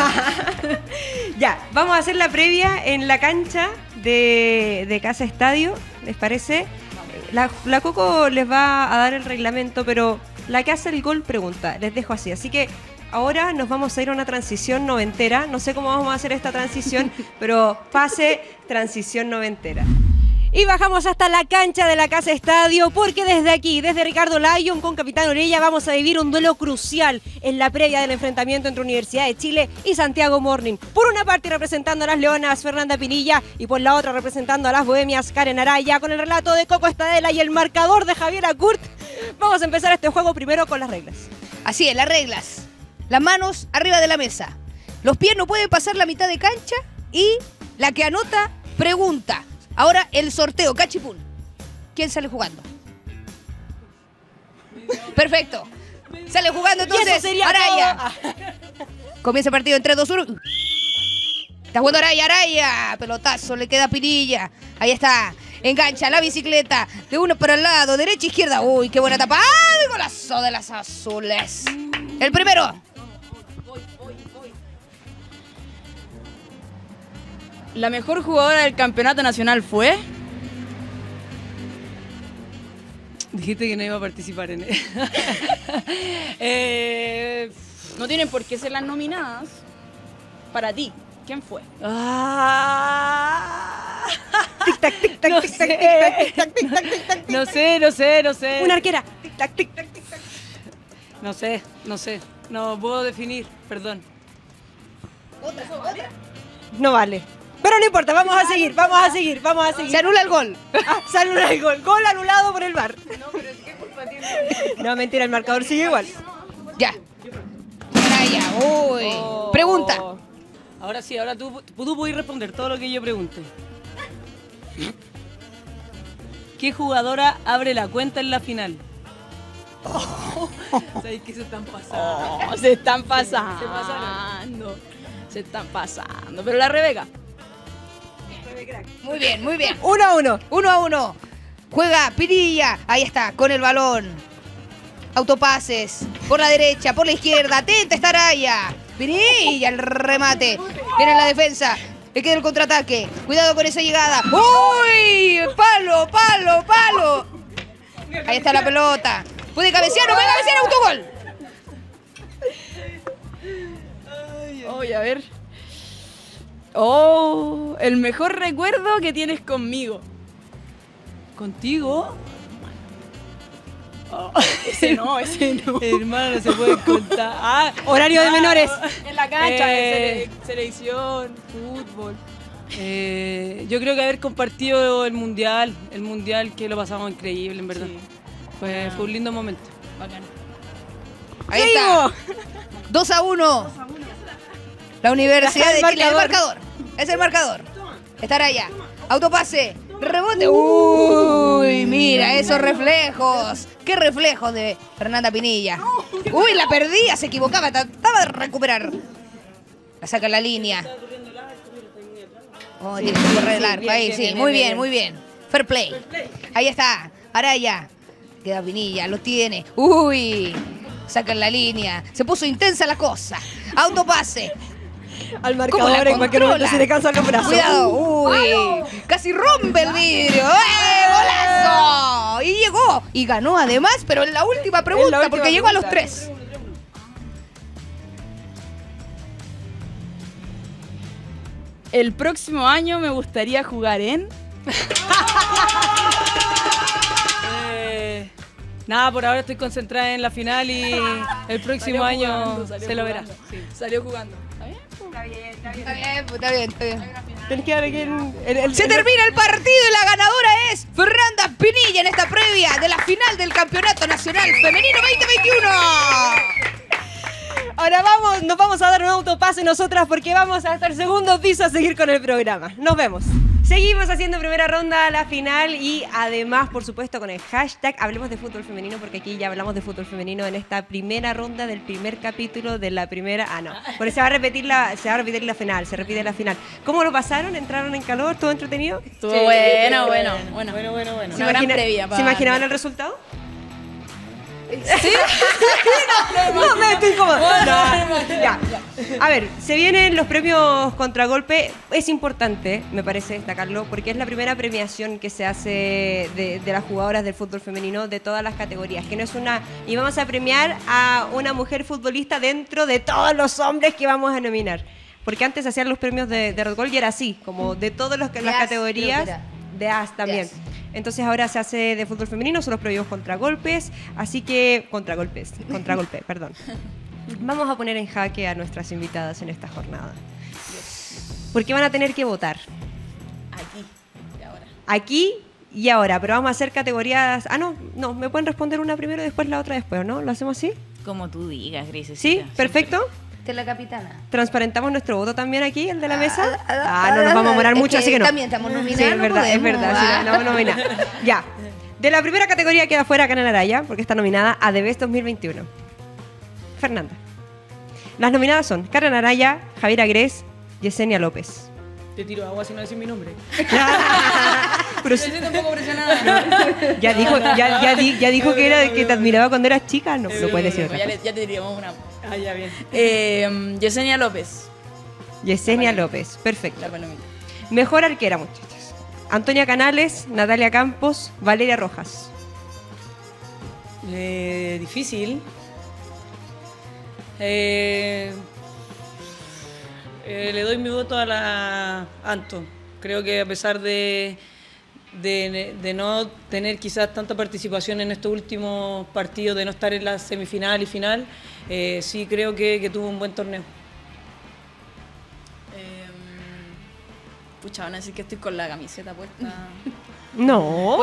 Speaker 1: Ya, vamos a hacer la previa en la cancha de, de Casa Estadio, ¿les parece? La, la Coco les va a dar el reglamento, pero la que hace el gol pregunta, les dejo así. Así que ahora nos vamos a ir a una transición noventera. No sé cómo vamos a hacer esta transición, pero pase transición noventera. Y bajamos hasta la cancha de la Casa Estadio, porque desde aquí, desde Ricardo Lyon con Capitán Orella, vamos a vivir un duelo crucial en la previa del enfrentamiento entre Universidad de Chile y Santiago Morning. Por una parte representando a las leonas Fernanda Pinilla y por la otra representando a las bohemias Karen Araya, con el relato de Coco Estadela y el marcador de Javier Acurt. Vamos a empezar este juego primero con las reglas.
Speaker 4: Así es, las reglas. Las manos arriba de la mesa. Los pies no pueden pasar la mitad de cancha y la que anota pregunta. Ahora el sorteo, cachipún. ¿Quién sale jugando? Perfecto. Sale jugando entonces
Speaker 1: eso sería
Speaker 4: Araya.
Speaker 1: todo.
Speaker 4: Comienza el partido en tres, dos, uno. Está jugando Araya, Araya. Pelotazo, le queda a Pinilla. Ahí está. Engancha la bicicleta de uno para el lado, derecha, izquierda. Uy, qué buena tapa. ¡Ah! El golazo de las azules. El primero.
Speaker 3: La mejor jugadora del campeonato nacional fue.
Speaker 5: Dijiste que no iba a participar en él. eh,
Speaker 3: No tienen por qué ser las nominadas. Para ti, ¿quién fue?
Speaker 5: ah,
Speaker 1: Tic-tac, tic-tac,
Speaker 5: No
Speaker 1: tic-tac,
Speaker 5: sé.
Speaker 1: tic-tac, tic-tac, tic-tac, tic-tac,
Speaker 5: no
Speaker 1: tic-tac.
Speaker 5: sé, no sé, no sé.
Speaker 1: Una arquera. Tic-tac, tic-tac, tic-tac.
Speaker 5: No sé, no sé. No puedo definir, perdón.
Speaker 1: No vale. Pero no importa, vamos a seguir, vamos a seguir, vamos a seguir.
Speaker 4: Se anula el gol.
Speaker 1: Ah, se anula el gol. Gol anulado por el V A R. No, pero ¿qué culpa tiene? No, mentira, el marcador sigue igual.
Speaker 4: Ya. Araya, uy.
Speaker 5: Oh.
Speaker 4: Pregunta.
Speaker 5: Ahora sí, ahora tú, tú puedes responder todo lo que yo pregunte. ¿Qué jugadora abre la cuenta en la final? ¿Sabéis que se están pasando?
Speaker 3: Oh, se están pasando.
Speaker 5: Se pasaron.
Speaker 3: Se están pasando. Pero la Rebeca.
Speaker 4: Muy bien, muy bien.
Speaker 1: Uno a uno.
Speaker 4: Uno a uno. Juega Pinilla. Ahí está, con el balón. Autopases. Por la derecha, por la izquierda. Atenta está Araya. Pinilla, el remate. Viene la defensa. Le queda el contraataque. Cuidado con esa llegada. ¡Uy! ¡Palo, palo, palo! Ahí está la pelota. Puede cabecear, no puede cabecear, autogol.
Speaker 3: Oye, a ver. Oh, el mejor recuerdo que tienes conmigo.
Speaker 5: ¿Contigo?
Speaker 3: Ese no, ese no.
Speaker 5: Hermano, se puede contar. Ah,
Speaker 1: Horario de menores.
Speaker 3: En la cancha,
Speaker 5: Eh.
Speaker 3: de sele- selección, fútbol.
Speaker 5: eh, yo creo que haber compartido el mundial, el mundial que lo pasamos increíble, en verdad.
Speaker 3: Sí.
Speaker 5: Fue, fue un lindo momento.
Speaker 3: Bacán.
Speaker 4: Ahí está. dos a uno. La Universidad de
Speaker 1: El
Speaker 4: Chile. El
Speaker 1: marcador.
Speaker 4: marcador. Es el marcador. Estará allá. Autopase. Rebote. Uy, mira esos reflejos. Qué reflejos de Fernanda Pinilla. Uy, la perdía. Se equivocaba. Trataba de recuperar. La saca en la línea. Oh, tiene que correr el
Speaker 1: sí,
Speaker 4: arco.
Speaker 1: bien,
Speaker 4: Ahí
Speaker 1: bien,
Speaker 4: sí.
Speaker 1: bien,
Speaker 4: Muy
Speaker 1: bien,
Speaker 4: bien, muy bien. Fair play. Ahí está. Araya. Queda Pinilla. Lo tiene. Uy. Sacan la línea. Se puso intensa la cosa. Autopase.
Speaker 1: Al
Speaker 4: ¿Cómo la
Speaker 1: marcador en cualquier momento
Speaker 4: controla?
Speaker 1: se le cansan los brazos.
Speaker 4: Cuidado. Uy. Casi rompe el vidrio. ¡Eh! ¡Golazo! Y llegó. Y ganó además, pero en la última pregunta,
Speaker 1: En la última
Speaker 4: porque llegó a los
Speaker 1: pregunta.
Speaker 4: tres.
Speaker 3: El próximo año me gustaría jugar en...
Speaker 5: Eh, nada, por ahora estoy concentrada en la final y el próximo
Speaker 3: Salió
Speaker 5: año
Speaker 3: jugando, salió
Speaker 5: se lo verá.
Speaker 3: jugando. Salió jugando. ¿Está bien?
Speaker 4: Está bien, pues, está bien, está bien.
Speaker 1: Tenés que dar aquí en- el- el-
Speaker 4: Se
Speaker 1: el-
Speaker 4: termina el partido y la ganadora es Fernanda Pinilla en esta previa de la final del Campeonato Nacional Femenino veinte veintiuno.
Speaker 1: Ahora vamos, nos vamos a dar un autopase nosotras porque vamos hasta el segundo piso a seguir con el programa. Nos vemos. Seguimos haciendo primera ronda a la final y además, por supuesto, con el hashtag Hablemos de Fútbol Femenino, porque aquí ya hablamos de fútbol femenino en esta primera ronda del primer capítulo de la primera... Ah, no. Porque se va a repetir la, se va a repetir la final, se repite la final. ¿Cómo lo pasaron? ¿Entraron en calor? ¿Todo entretenido?
Speaker 3: Estuvo bueno, bueno, bueno.
Speaker 5: Bueno, bueno, bueno.
Speaker 3: Una gran
Speaker 1: imagina-
Speaker 3: previa
Speaker 1: ¿Se
Speaker 3: para-
Speaker 1: imaginaban el resultado? ¿Sí? no, me estoy incómoda. No, ya. A ver, se vienen los premios Contragolpe. Es importante, me parece destacarlo, porque es la primera premiación que se hace de, de las jugadoras del fútbol femenino de todas las categorías. Que no es una. Y vamos a premiar a una mujer futbolista dentro de todos los hombres que vamos a nominar. Porque antes hacían los premios de, de Red Bull y era así, como de todas las
Speaker 4: De
Speaker 1: las
Speaker 4: As,
Speaker 1: categorías.
Speaker 4: creo que era.
Speaker 1: De As también.
Speaker 4: De As.
Speaker 1: Entonces ahora se hace de fútbol femenino, son los premios Contragolpes, así que contragolpes, contragolpe, perdón. Vamos a poner en jaque a nuestras invitadas en esta jornada. Porque van a tener que votar
Speaker 3: Aquí y ahora.
Speaker 1: aquí y ahora, pero vamos a hacer categorías. Ah, no, no, me pueden responder una primero y después la otra después, ¿no? ¿Lo hacemos así?
Speaker 6: Como tú digas, Grisecita.
Speaker 1: Sí, perfecto.
Speaker 4: Esta es la capitana.
Speaker 1: Transparentamos nuestro voto también aquí, el de la mesa.
Speaker 4: Ah, ah,
Speaker 1: Ah, no nos vamos a morar
Speaker 4: es
Speaker 1: mucho,
Speaker 4: que
Speaker 1: así que no.
Speaker 4: también estamos nominadas,
Speaker 1: Sí, es
Speaker 4: no
Speaker 1: verdad, es
Speaker 4: podemos,
Speaker 1: verdad. Sí,
Speaker 4: ah.
Speaker 1: no, no nominada. Ya. De la primera categoría queda fuera Canal Araya, porque está nominada a The Best dos mil veintiuno. Fernanda. Las nominadas son Karen Araya, Javier Agrés, Yesenia López.
Speaker 5: Te tiro agua si no decís mi nombre.
Speaker 1: Pero sí, ya dijo, ya, ya, di- ya dijo que era que te admiraba cuando eras chica, no, no puedes decir otra
Speaker 3: Ya,
Speaker 1: cosa.
Speaker 3: le- ya te diríamos una.
Speaker 5: Ah, ya, bien.
Speaker 3: Eh, Yesenia López.
Speaker 1: Yesenia López, perfecto.
Speaker 3: La palomita.
Speaker 1: Mejor arquera, muchachos. Antonia Canales, Natalia Campos, Valeria Rojas.
Speaker 5: Eh, difícil. Eh, eh, le doy mi voto a la Anto. Creo que a pesar de, de, de no tener quizás tanta participación en estos últimos partidos, de no estar en la semifinal y final, eh, sí creo que, que tuvo un buen torneo.
Speaker 3: Eh, pucha, van a decir que estoy con la camiseta puesta.
Speaker 1: No.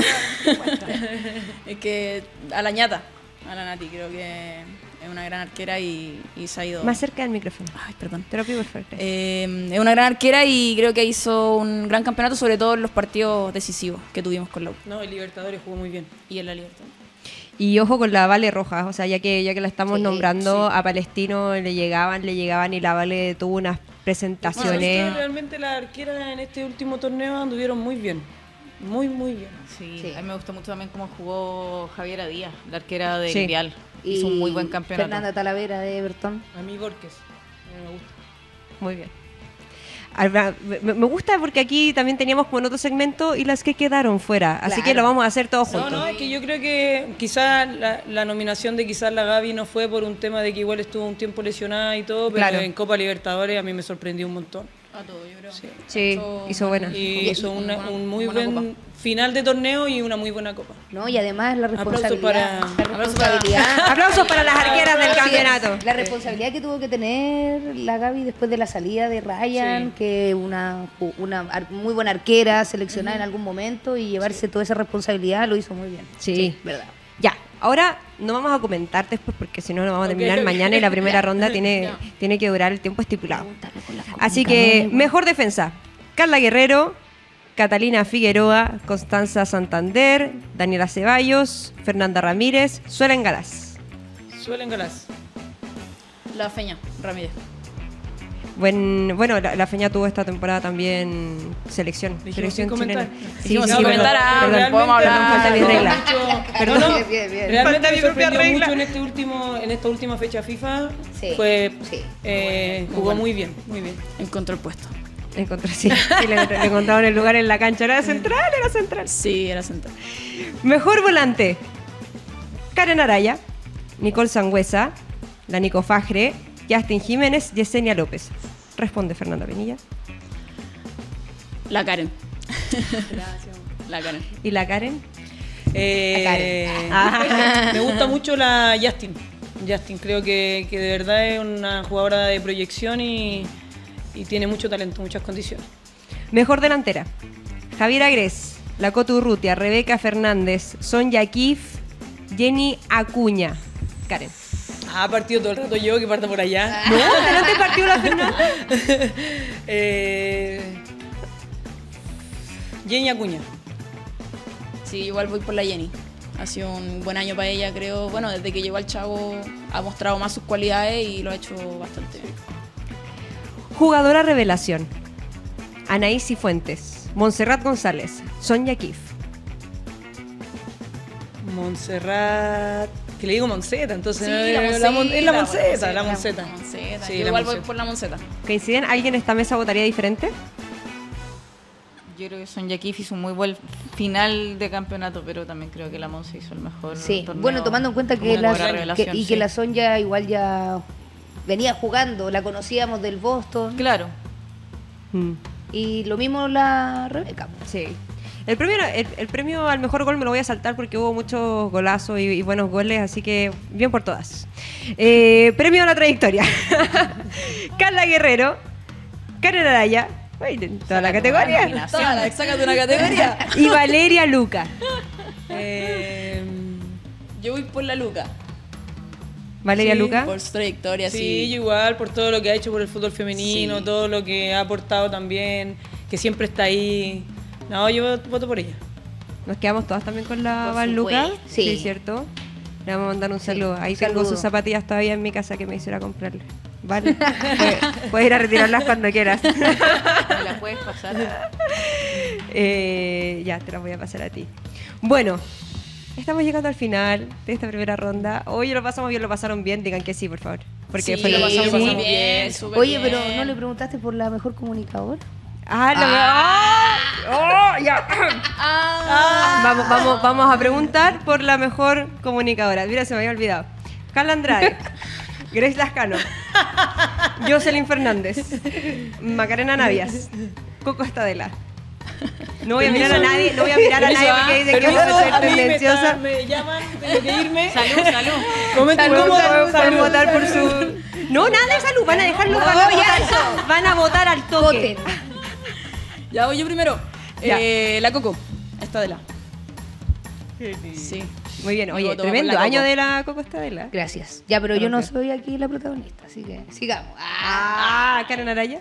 Speaker 3: Es que a la ñata, a la Nati, creo que es una gran arquera y, y se ha ido.
Speaker 1: Más cerca del micrófono.
Speaker 3: Ay, perdón.
Speaker 1: Te lo pido, por favor.
Speaker 3: Eh, es una gran arquera y creo que hizo un gran campeonato, sobre todo en los partidos decisivos que tuvimos con la U
Speaker 5: No, el Libertadores jugó muy bien.
Speaker 3: y en la Libertad.
Speaker 1: Y ojo con la Vale Rojas, o sea, ya que ya que la estamos
Speaker 4: Sí,
Speaker 1: nombrando, a Palestino le llegaban, le llegaban y la Vale tuvo unas
Speaker 5: No, es
Speaker 1: presentaciones.
Speaker 5: que realmente las arqueras en este último torneo anduvieron muy bien. Muy, muy bien.
Speaker 6: Sí,
Speaker 4: Sí.
Speaker 6: a mí me gustó mucho también cómo jugó Javiera Díaz, la arquera de
Speaker 1: Sí.
Speaker 6: Real. Hizo un muy buen campeonato.
Speaker 4: Fernanda Talavera de Everton.
Speaker 5: A mí Borges. A mí me gusta.
Speaker 1: Muy bien. Alba, Me me gusta porque aquí también teníamos como en otro segmento y las que quedaron fuera, así
Speaker 4: Claro.
Speaker 1: que lo vamos a hacer todos
Speaker 5: No,
Speaker 1: juntos.
Speaker 5: no, es que yo creo que quizás la, la nominación de quizás la Gaby no fue por un tema de que igual estuvo un tiempo lesionada y todo, pero
Speaker 1: Claro.
Speaker 5: en Copa Libertadores a mí me sorprendió un montón.
Speaker 3: A todo, yo creo.
Speaker 5: Sí.
Speaker 1: Sí, hizo buena.
Speaker 5: Y hizo una- un muy
Speaker 3: buena
Speaker 5: buen
Speaker 3: copa.
Speaker 5: final de torneo y una muy buena copa.
Speaker 4: ¿No? Y además la
Speaker 5: Aplausos
Speaker 4: responsabilidad.
Speaker 5: para-
Speaker 4: la
Speaker 5: aplausos para-
Speaker 4: responsabilidad.
Speaker 1: Aplausos para las arqueras del
Speaker 4: Sí,
Speaker 1: campeonato.
Speaker 4: La responsabilidad que tuvo que tener la Gaby después de la salida de Ryan,
Speaker 5: Sí.
Speaker 4: que una, una ar- muy buena arquera seleccionada en algún momento y llevarse toda esa responsabilidad lo hizo muy bien.
Speaker 1: Sí.
Speaker 4: verdad.
Speaker 1: Ya, ahora no vamos a comentar después porque si no no vamos a
Speaker 5: Ok,
Speaker 1: terminar
Speaker 5: ok.
Speaker 1: mañana y la primera ronda tiene, tiene que durar el tiempo estipulado. Así que, mejor defensa. Carla Guerrero, Catalina Figueroa, Constanza Santander, Daniela Ceballos, Fernanda Ramírez, Suelen Galás.
Speaker 5: Suelen galas.
Speaker 3: La Feña, Ramírez.
Speaker 1: Buen, bueno, la, la Feña tuvo esta temporada también selección,
Speaker 5: Dijimos
Speaker 1: selección
Speaker 5: sin
Speaker 1: chilena.
Speaker 5: comentar.
Speaker 3: Dijimos
Speaker 1: sí,
Speaker 3: sin
Speaker 1: sí,
Speaker 3: comentar,
Speaker 1: perdón,
Speaker 3: ah,
Speaker 1: perdón,
Speaker 3: pero podemos
Speaker 1: perdón,
Speaker 3: hablar.
Speaker 1: falta mi
Speaker 5: No,
Speaker 1: regla.
Speaker 5: mucho-
Speaker 1: Perdón.
Speaker 5: no, no,
Speaker 4: Bien, bien, bien.
Speaker 5: realmente
Speaker 1: Falta mi
Speaker 5: me
Speaker 1: propia
Speaker 5: sorprendió
Speaker 1: regla.
Speaker 5: mucho en este último, en esta última fecha FIFA.
Speaker 4: Sí,
Speaker 5: Fue,
Speaker 4: sí.
Speaker 5: eh,
Speaker 3: Muy
Speaker 5: jugó
Speaker 3: bueno.
Speaker 5: muy bien, muy bien.
Speaker 3: Encontró el puesto.
Speaker 1: Encontré, sí, sí, le, le encontraron el lugar en la cancha. Era central, era central.
Speaker 3: Sí, era central.
Speaker 1: Mejor volante. Karen Araya, Nicole Sangüesa, la Nico Fajre, Justin Jiménez, Yesenia López. Responde Fernanda Penilla.
Speaker 3: La Karen. Gracias. La Karen.
Speaker 1: ¿Y la Karen?
Speaker 5: Eh, me gusta mucho la Justin. Justin, creo que, que de verdad es una jugadora de proyección y, y tiene mucho talento, muchas condiciones.
Speaker 1: Mejor delantera. Javiera Gres, la Cotu Urrutia, Rebeca Fernández, Sonja Kif, Jenny Acuña. Karen.
Speaker 5: Ah, partido todo el rato yo que parto por allá.
Speaker 1: No, delante partió la Fernanda.
Speaker 5: eh, Jenny Acuña.
Speaker 3: Sí, igual voy por la Jenny. Ha sido un buen año para ella, creo. Bueno, desde que llegó al Chavo ha mostrado más sus cualidades y lo ha hecho bastante bien.
Speaker 1: Jugadora revelación. Anaís Cifuentes, Montserrat González, Sonja Kif.
Speaker 5: Montserrat. Que le digo Monceta, entonces.
Speaker 3: Sí,
Speaker 5: eh,
Speaker 3: la Monceta,
Speaker 5: Mon- es la Monceta,
Speaker 3: Monceta,
Speaker 5: la Monceta.
Speaker 3: La Monceta.
Speaker 5: Sí,
Speaker 3: Yo
Speaker 5: la
Speaker 3: igual voy
Speaker 5: Monceta.
Speaker 3: por la Monceta.
Speaker 1: ¿Coinciden? ¿Alguien en esta mesa votaría diferente?
Speaker 6: Yo creo que Sonja Kif hizo un muy buen final de campeonato, pero también creo que la Monza hizo el mejor
Speaker 4: Sí,
Speaker 6: torneo
Speaker 4: bueno, tomando en cuenta que
Speaker 6: como
Speaker 4: la,
Speaker 6: jugadora revelación,
Speaker 4: que- y
Speaker 6: sí.
Speaker 4: que la Sonja igual ya venía jugando, la conocíamos del Boston.
Speaker 6: Claro.
Speaker 1: Mm.
Speaker 4: Y lo mismo la Rebeca.
Speaker 1: Sí. El premio, el, el premio al mejor gol me lo voy a saltar porque hubo muchos golazos y, y buenos goles, así que bien por todas. Eh, premio a la trayectoria. Carla Guerrero, Karen Araya, ay, en toda la
Speaker 6: Sácate una
Speaker 1: categoría,
Speaker 6: nominación.
Speaker 3: Toda la- Sácate una categoría.
Speaker 1: y Valeria Luca.
Speaker 5: Eh,
Speaker 3: Yo voy por la Luca.
Speaker 1: Valeria
Speaker 5: Sí,
Speaker 1: Luca.
Speaker 3: Por su trayectoria,
Speaker 5: sí,
Speaker 3: sí.
Speaker 5: yo igual, por todo lo que ha hecho por el fútbol femenino,
Speaker 3: Sí.
Speaker 5: todo lo que ha aportado también, que siempre está ahí. No, yo voto por ella.
Speaker 1: Nos quedamos todas también con la
Speaker 4: Por
Speaker 1: Val Luca.
Speaker 4: supuesto. Sí.
Speaker 1: ¿Cierto? Le vamos a mandar un saludo. Ahí
Speaker 4: un
Speaker 1: tengo
Speaker 4: saludo.
Speaker 1: sus zapatillas todavía en mi casa que me hiciera comprarle. Vale. Puedes, puedes ir a retirarlas cuando quieras.
Speaker 6: Me la puedes pasar.
Speaker 1: Eh, ya, te las voy a pasar a ti. Bueno, estamos llegando al final de esta primera ronda. Oye, lo pasamos bien, lo pasaron bien. Digan que sí, por favor. Porque
Speaker 3: Sí,
Speaker 1: fue
Speaker 3: lo
Speaker 1: lo
Speaker 3: pasamos
Speaker 1: sí.
Speaker 3: muy bien, súper
Speaker 4: Oye,
Speaker 3: bien.
Speaker 4: pero ¿no le preguntaste por la mejor comunicadora?
Speaker 1: Ah, lo ¡Ah! ¡Oh! Ya.
Speaker 3: Ah.
Speaker 1: Vamos, vamos, vamos a preguntar por la mejor comunicadora. Mira, se me había olvidado. Carla Andrade, Grace Lascano, Jocelyn Fernández, Macarena Navias, Coco Estadela. No voy a mirar a nadie, no voy a mirar a
Speaker 3: Permiso,
Speaker 1: nadie
Speaker 3: ah.
Speaker 1: porque dicen que voy
Speaker 5: Permiso,
Speaker 1: a ser
Speaker 5: a mí me,
Speaker 1: tendenciosa.
Speaker 5: está- me llaman, tengo que irme.
Speaker 6: Salud, salud.
Speaker 5: Comenten
Speaker 1: Salud,
Speaker 5: cómo
Speaker 1: salud, pueden
Speaker 5: salud.
Speaker 1: votar por su. No, nada de salud, van a dejarlo, van a votar, van a votar al toque.
Speaker 4: Voten.
Speaker 3: Ya voy yo primero.
Speaker 1: Ya.
Speaker 3: Eh, la Coco. Esta de la. Sí.
Speaker 1: Muy bien,
Speaker 3: Mi
Speaker 1: oye,
Speaker 3: voto va por
Speaker 1: tremendo
Speaker 3: la
Speaker 1: año
Speaker 3: Coco.
Speaker 1: de la Coco Estadela.
Speaker 4: Gracias. Ya, pero yo
Speaker 1: Perdón,
Speaker 4: no
Speaker 1: ¿qué?
Speaker 4: soy aquí la protagonista, así que sigamos. Ah,
Speaker 1: Ah, Karen Araya.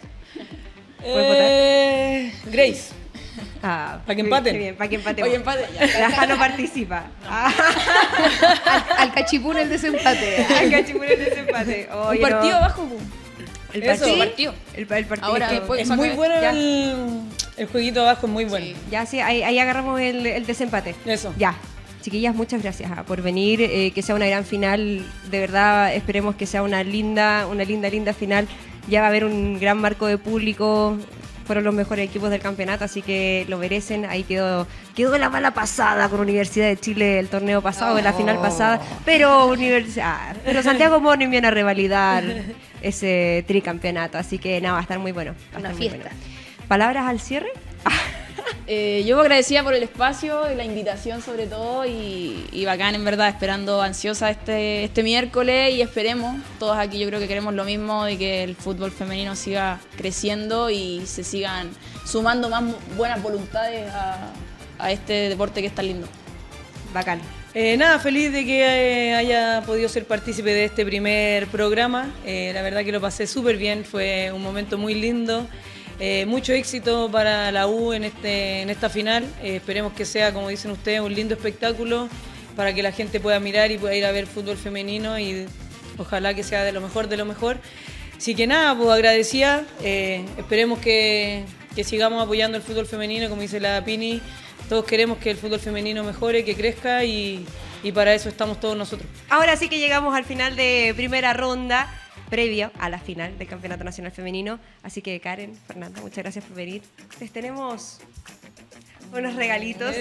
Speaker 5: Eh, Grace.
Speaker 1: Ah,
Speaker 5: Pa' que
Speaker 1: qué-
Speaker 5: empaten.
Speaker 1: qué bien, para que empate.
Speaker 3: Oye, empate. Ya.
Speaker 1: La Jano participa. Ah,
Speaker 4: al, al cachipún el desempate.
Speaker 1: ay, cachipún el desempate.
Speaker 3: Un
Speaker 1: Oye,
Speaker 3: partido
Speaker 1: no.
Speaker 3: abajo, po.
Speaker 1: El
Speaker 5: Eso.
Speaker 1: partido.
Speaker 3: Partido.
Speaker 1: El, el partido.
Speaker 3: Ahora,
Speaker 1: que-
Speaker 3: después-
Speaker 5: Es
Speaker 3: saca-
Speaker 5: muy bueno
Speaker 1: ya.
Speaker 5: el, el jueguito abajo, es muy bueno.
Speaker 3: Sí.
Speaker 1: Ya, sí, ahí, ahí agarramos el, el desempate.
Speaker 5: Eso.
Speaker 1: Ya. Chiquillas, muchas gracias ah, por venir, eh, que sea una gran final, de verdad esperemos que sea una linda, una linda, linda final. Ya va a haber un gran marco de público, fueron los mejores equipos del campeonato, así que lo merecen. Ahí quedó, quedó la mala pasada con Universidad de Chile el torneo pasado, en la final pasada, pero Universidad, pero Santiago Morning viene a revalidar ese tricampeonato, así que nada, va a estar muy bueno. Va a
Speaker 4: Una
Speaker 1: estar muy
Speaker 4: fiesta.
Speaker 1: bueno. ¿Palabras al cierre?
Speaker 3: Eh, yo agradecida por el espacio y la invitación sobre todo y, y bacán en verdad, esperando ansiosa este, este miércoles y esperemos, todos aquí yo creo que queremos lo mismo, de que el fútbol femenino siga creciendo y se sigan sumando más buenas voluntades a, a este deporte que es tan lindo.
Speaker 1: Bacán.
Speaker 5: Eh, nada, feliz de que eh, haya podido ser partícipe de este primer programa. Eh, la verdad que lo pasé súper bien, fue un momento muy lindo. Eh, mucho éxito para la U en, este, en esta final. Eh, esperemos que sea, como dicen ustedes, un lindo espectáculo para que la gente pueda mirar y pueda ir a ver fútbol femenino y ojalá que sea de lo mejor de lo mejor. Así que nada, pues agradecida. Eh, esperemos que, que sigamos apoyando el fútbol femenino, como dice la Pini. Todos queremos que el fútbol femenino mejore, que crezca y, y para eso estamos todos nosotros.
Speaker 1: Ahora sí que llegamos al final de primera ronda, previo a la final del Campeonato Nacional Femenino. Así que Karen, Fernanda, muchas gracias por venir. Les tenemos unos regalitos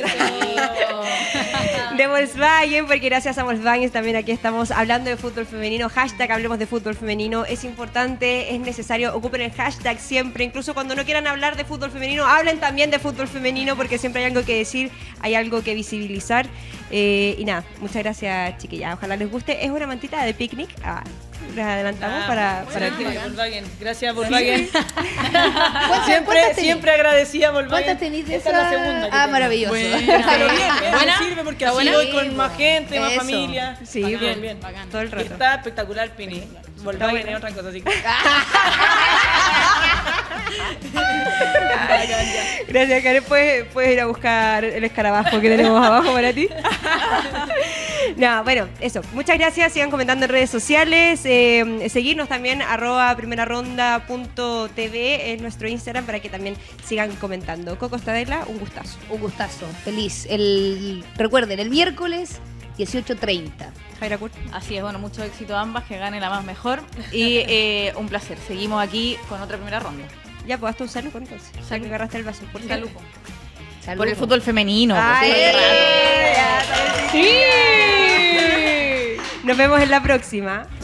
Speaker 1: de Volkswagen, porque gracias a Volkswagen también aquí estamos hablando de fútbol femenino. Hashtag hablemos de fútbol femenino. Es importante, es necesario, ocupen el hashtag siempre. Incluso cuando no quieran hablar de fútbol femenino, hablen también de fútbol femenino, porque siempre hay algo que decir, hay algo que visibilizar. Eh, y nada, muchas gracias, chiquillas. Ojalá les guste. Es una mantita de picnic. Ah, les adelantamos
Speaker 5: Ah,
Speaker 1: para, para
Speaker 5: excelente,
Speaker 1: ti.
Speaker 5: Volkswagen. Gracias, Volkswagen.
Speaker 4: ¿Cuántas-
Speaker 5: siempre,
Speaker 4: cuántas tenés?
Speaker 5: siempre agradecida, Volkswagen.
Speaker 4: ¿Cuántas tenís de
Speaker 5: Esta es la
Speaker 4: esa?
Speaker 5: segunda. que
Speaker 4: Ah,
Speaker 5: tengo.
Speaker 4: maravilloso.
Speaker 5: Pero bien, bien,
Speaker 3: ¿Buena?
Speaker 5: me sirve porque
Speaker 3: ¿Está
Speaker 5: así
Speaker 3: buena?
Speaker 5: voy con
Speaker 4: Sí,
Speaker 5: más gente, más
Speaker 4: eso.
Speaker 5: familia.
Speaker 1: Sí,
Speaker 5: bien,
Speaker 1: bien,
Speaker 5: bien.
Speaker 3: bacán.
Speaker 1: Todo el
Speaker 5: Y
Speaker 1: rato.
Speaker 5: está espectacular, Pini. Volkswagen
Speaker 1: bueno.
Speaker 5: es otra cosa, así que...
Speaker 1: Gracias, Karen. Puedes, puedes ir a buscar el escarabajo que tenemos abajo para ti. No, bueno, eso. Muchas gracias. Sigan comentando en redes sociales. Eh, seguirnos también, arroba primeraronda.tv en nuestro Instagram para que también sigan comentando. Coco Stadela, un gustazo.
Speaker 4: Un gustazo, feliz. El, recuerden, el miércoles dieciocho treinta.
Speaker 1: Jaira Kurt.
Speaker 6: Así es, bueno, mucho éxito a ambas, que gane la más mejor. Y eh, un placer. Seguimos aquí con otra primera ronda.
Speaker 1: Ya, pues hazte un saludo entonces. Ya
Speaker 6: Salud.
Speaker 1: que agarraste el vaso. ¿Por qué?
Speaker 6: Salud.
Speaker 4: Salud.
Speaker 6: Por el fútbol femenino.
Speaker 1: ¡Ay!
Speaker 6: pues, todo el rato.
Speaker 1: Ya, sí. Nos vemos en la próxima.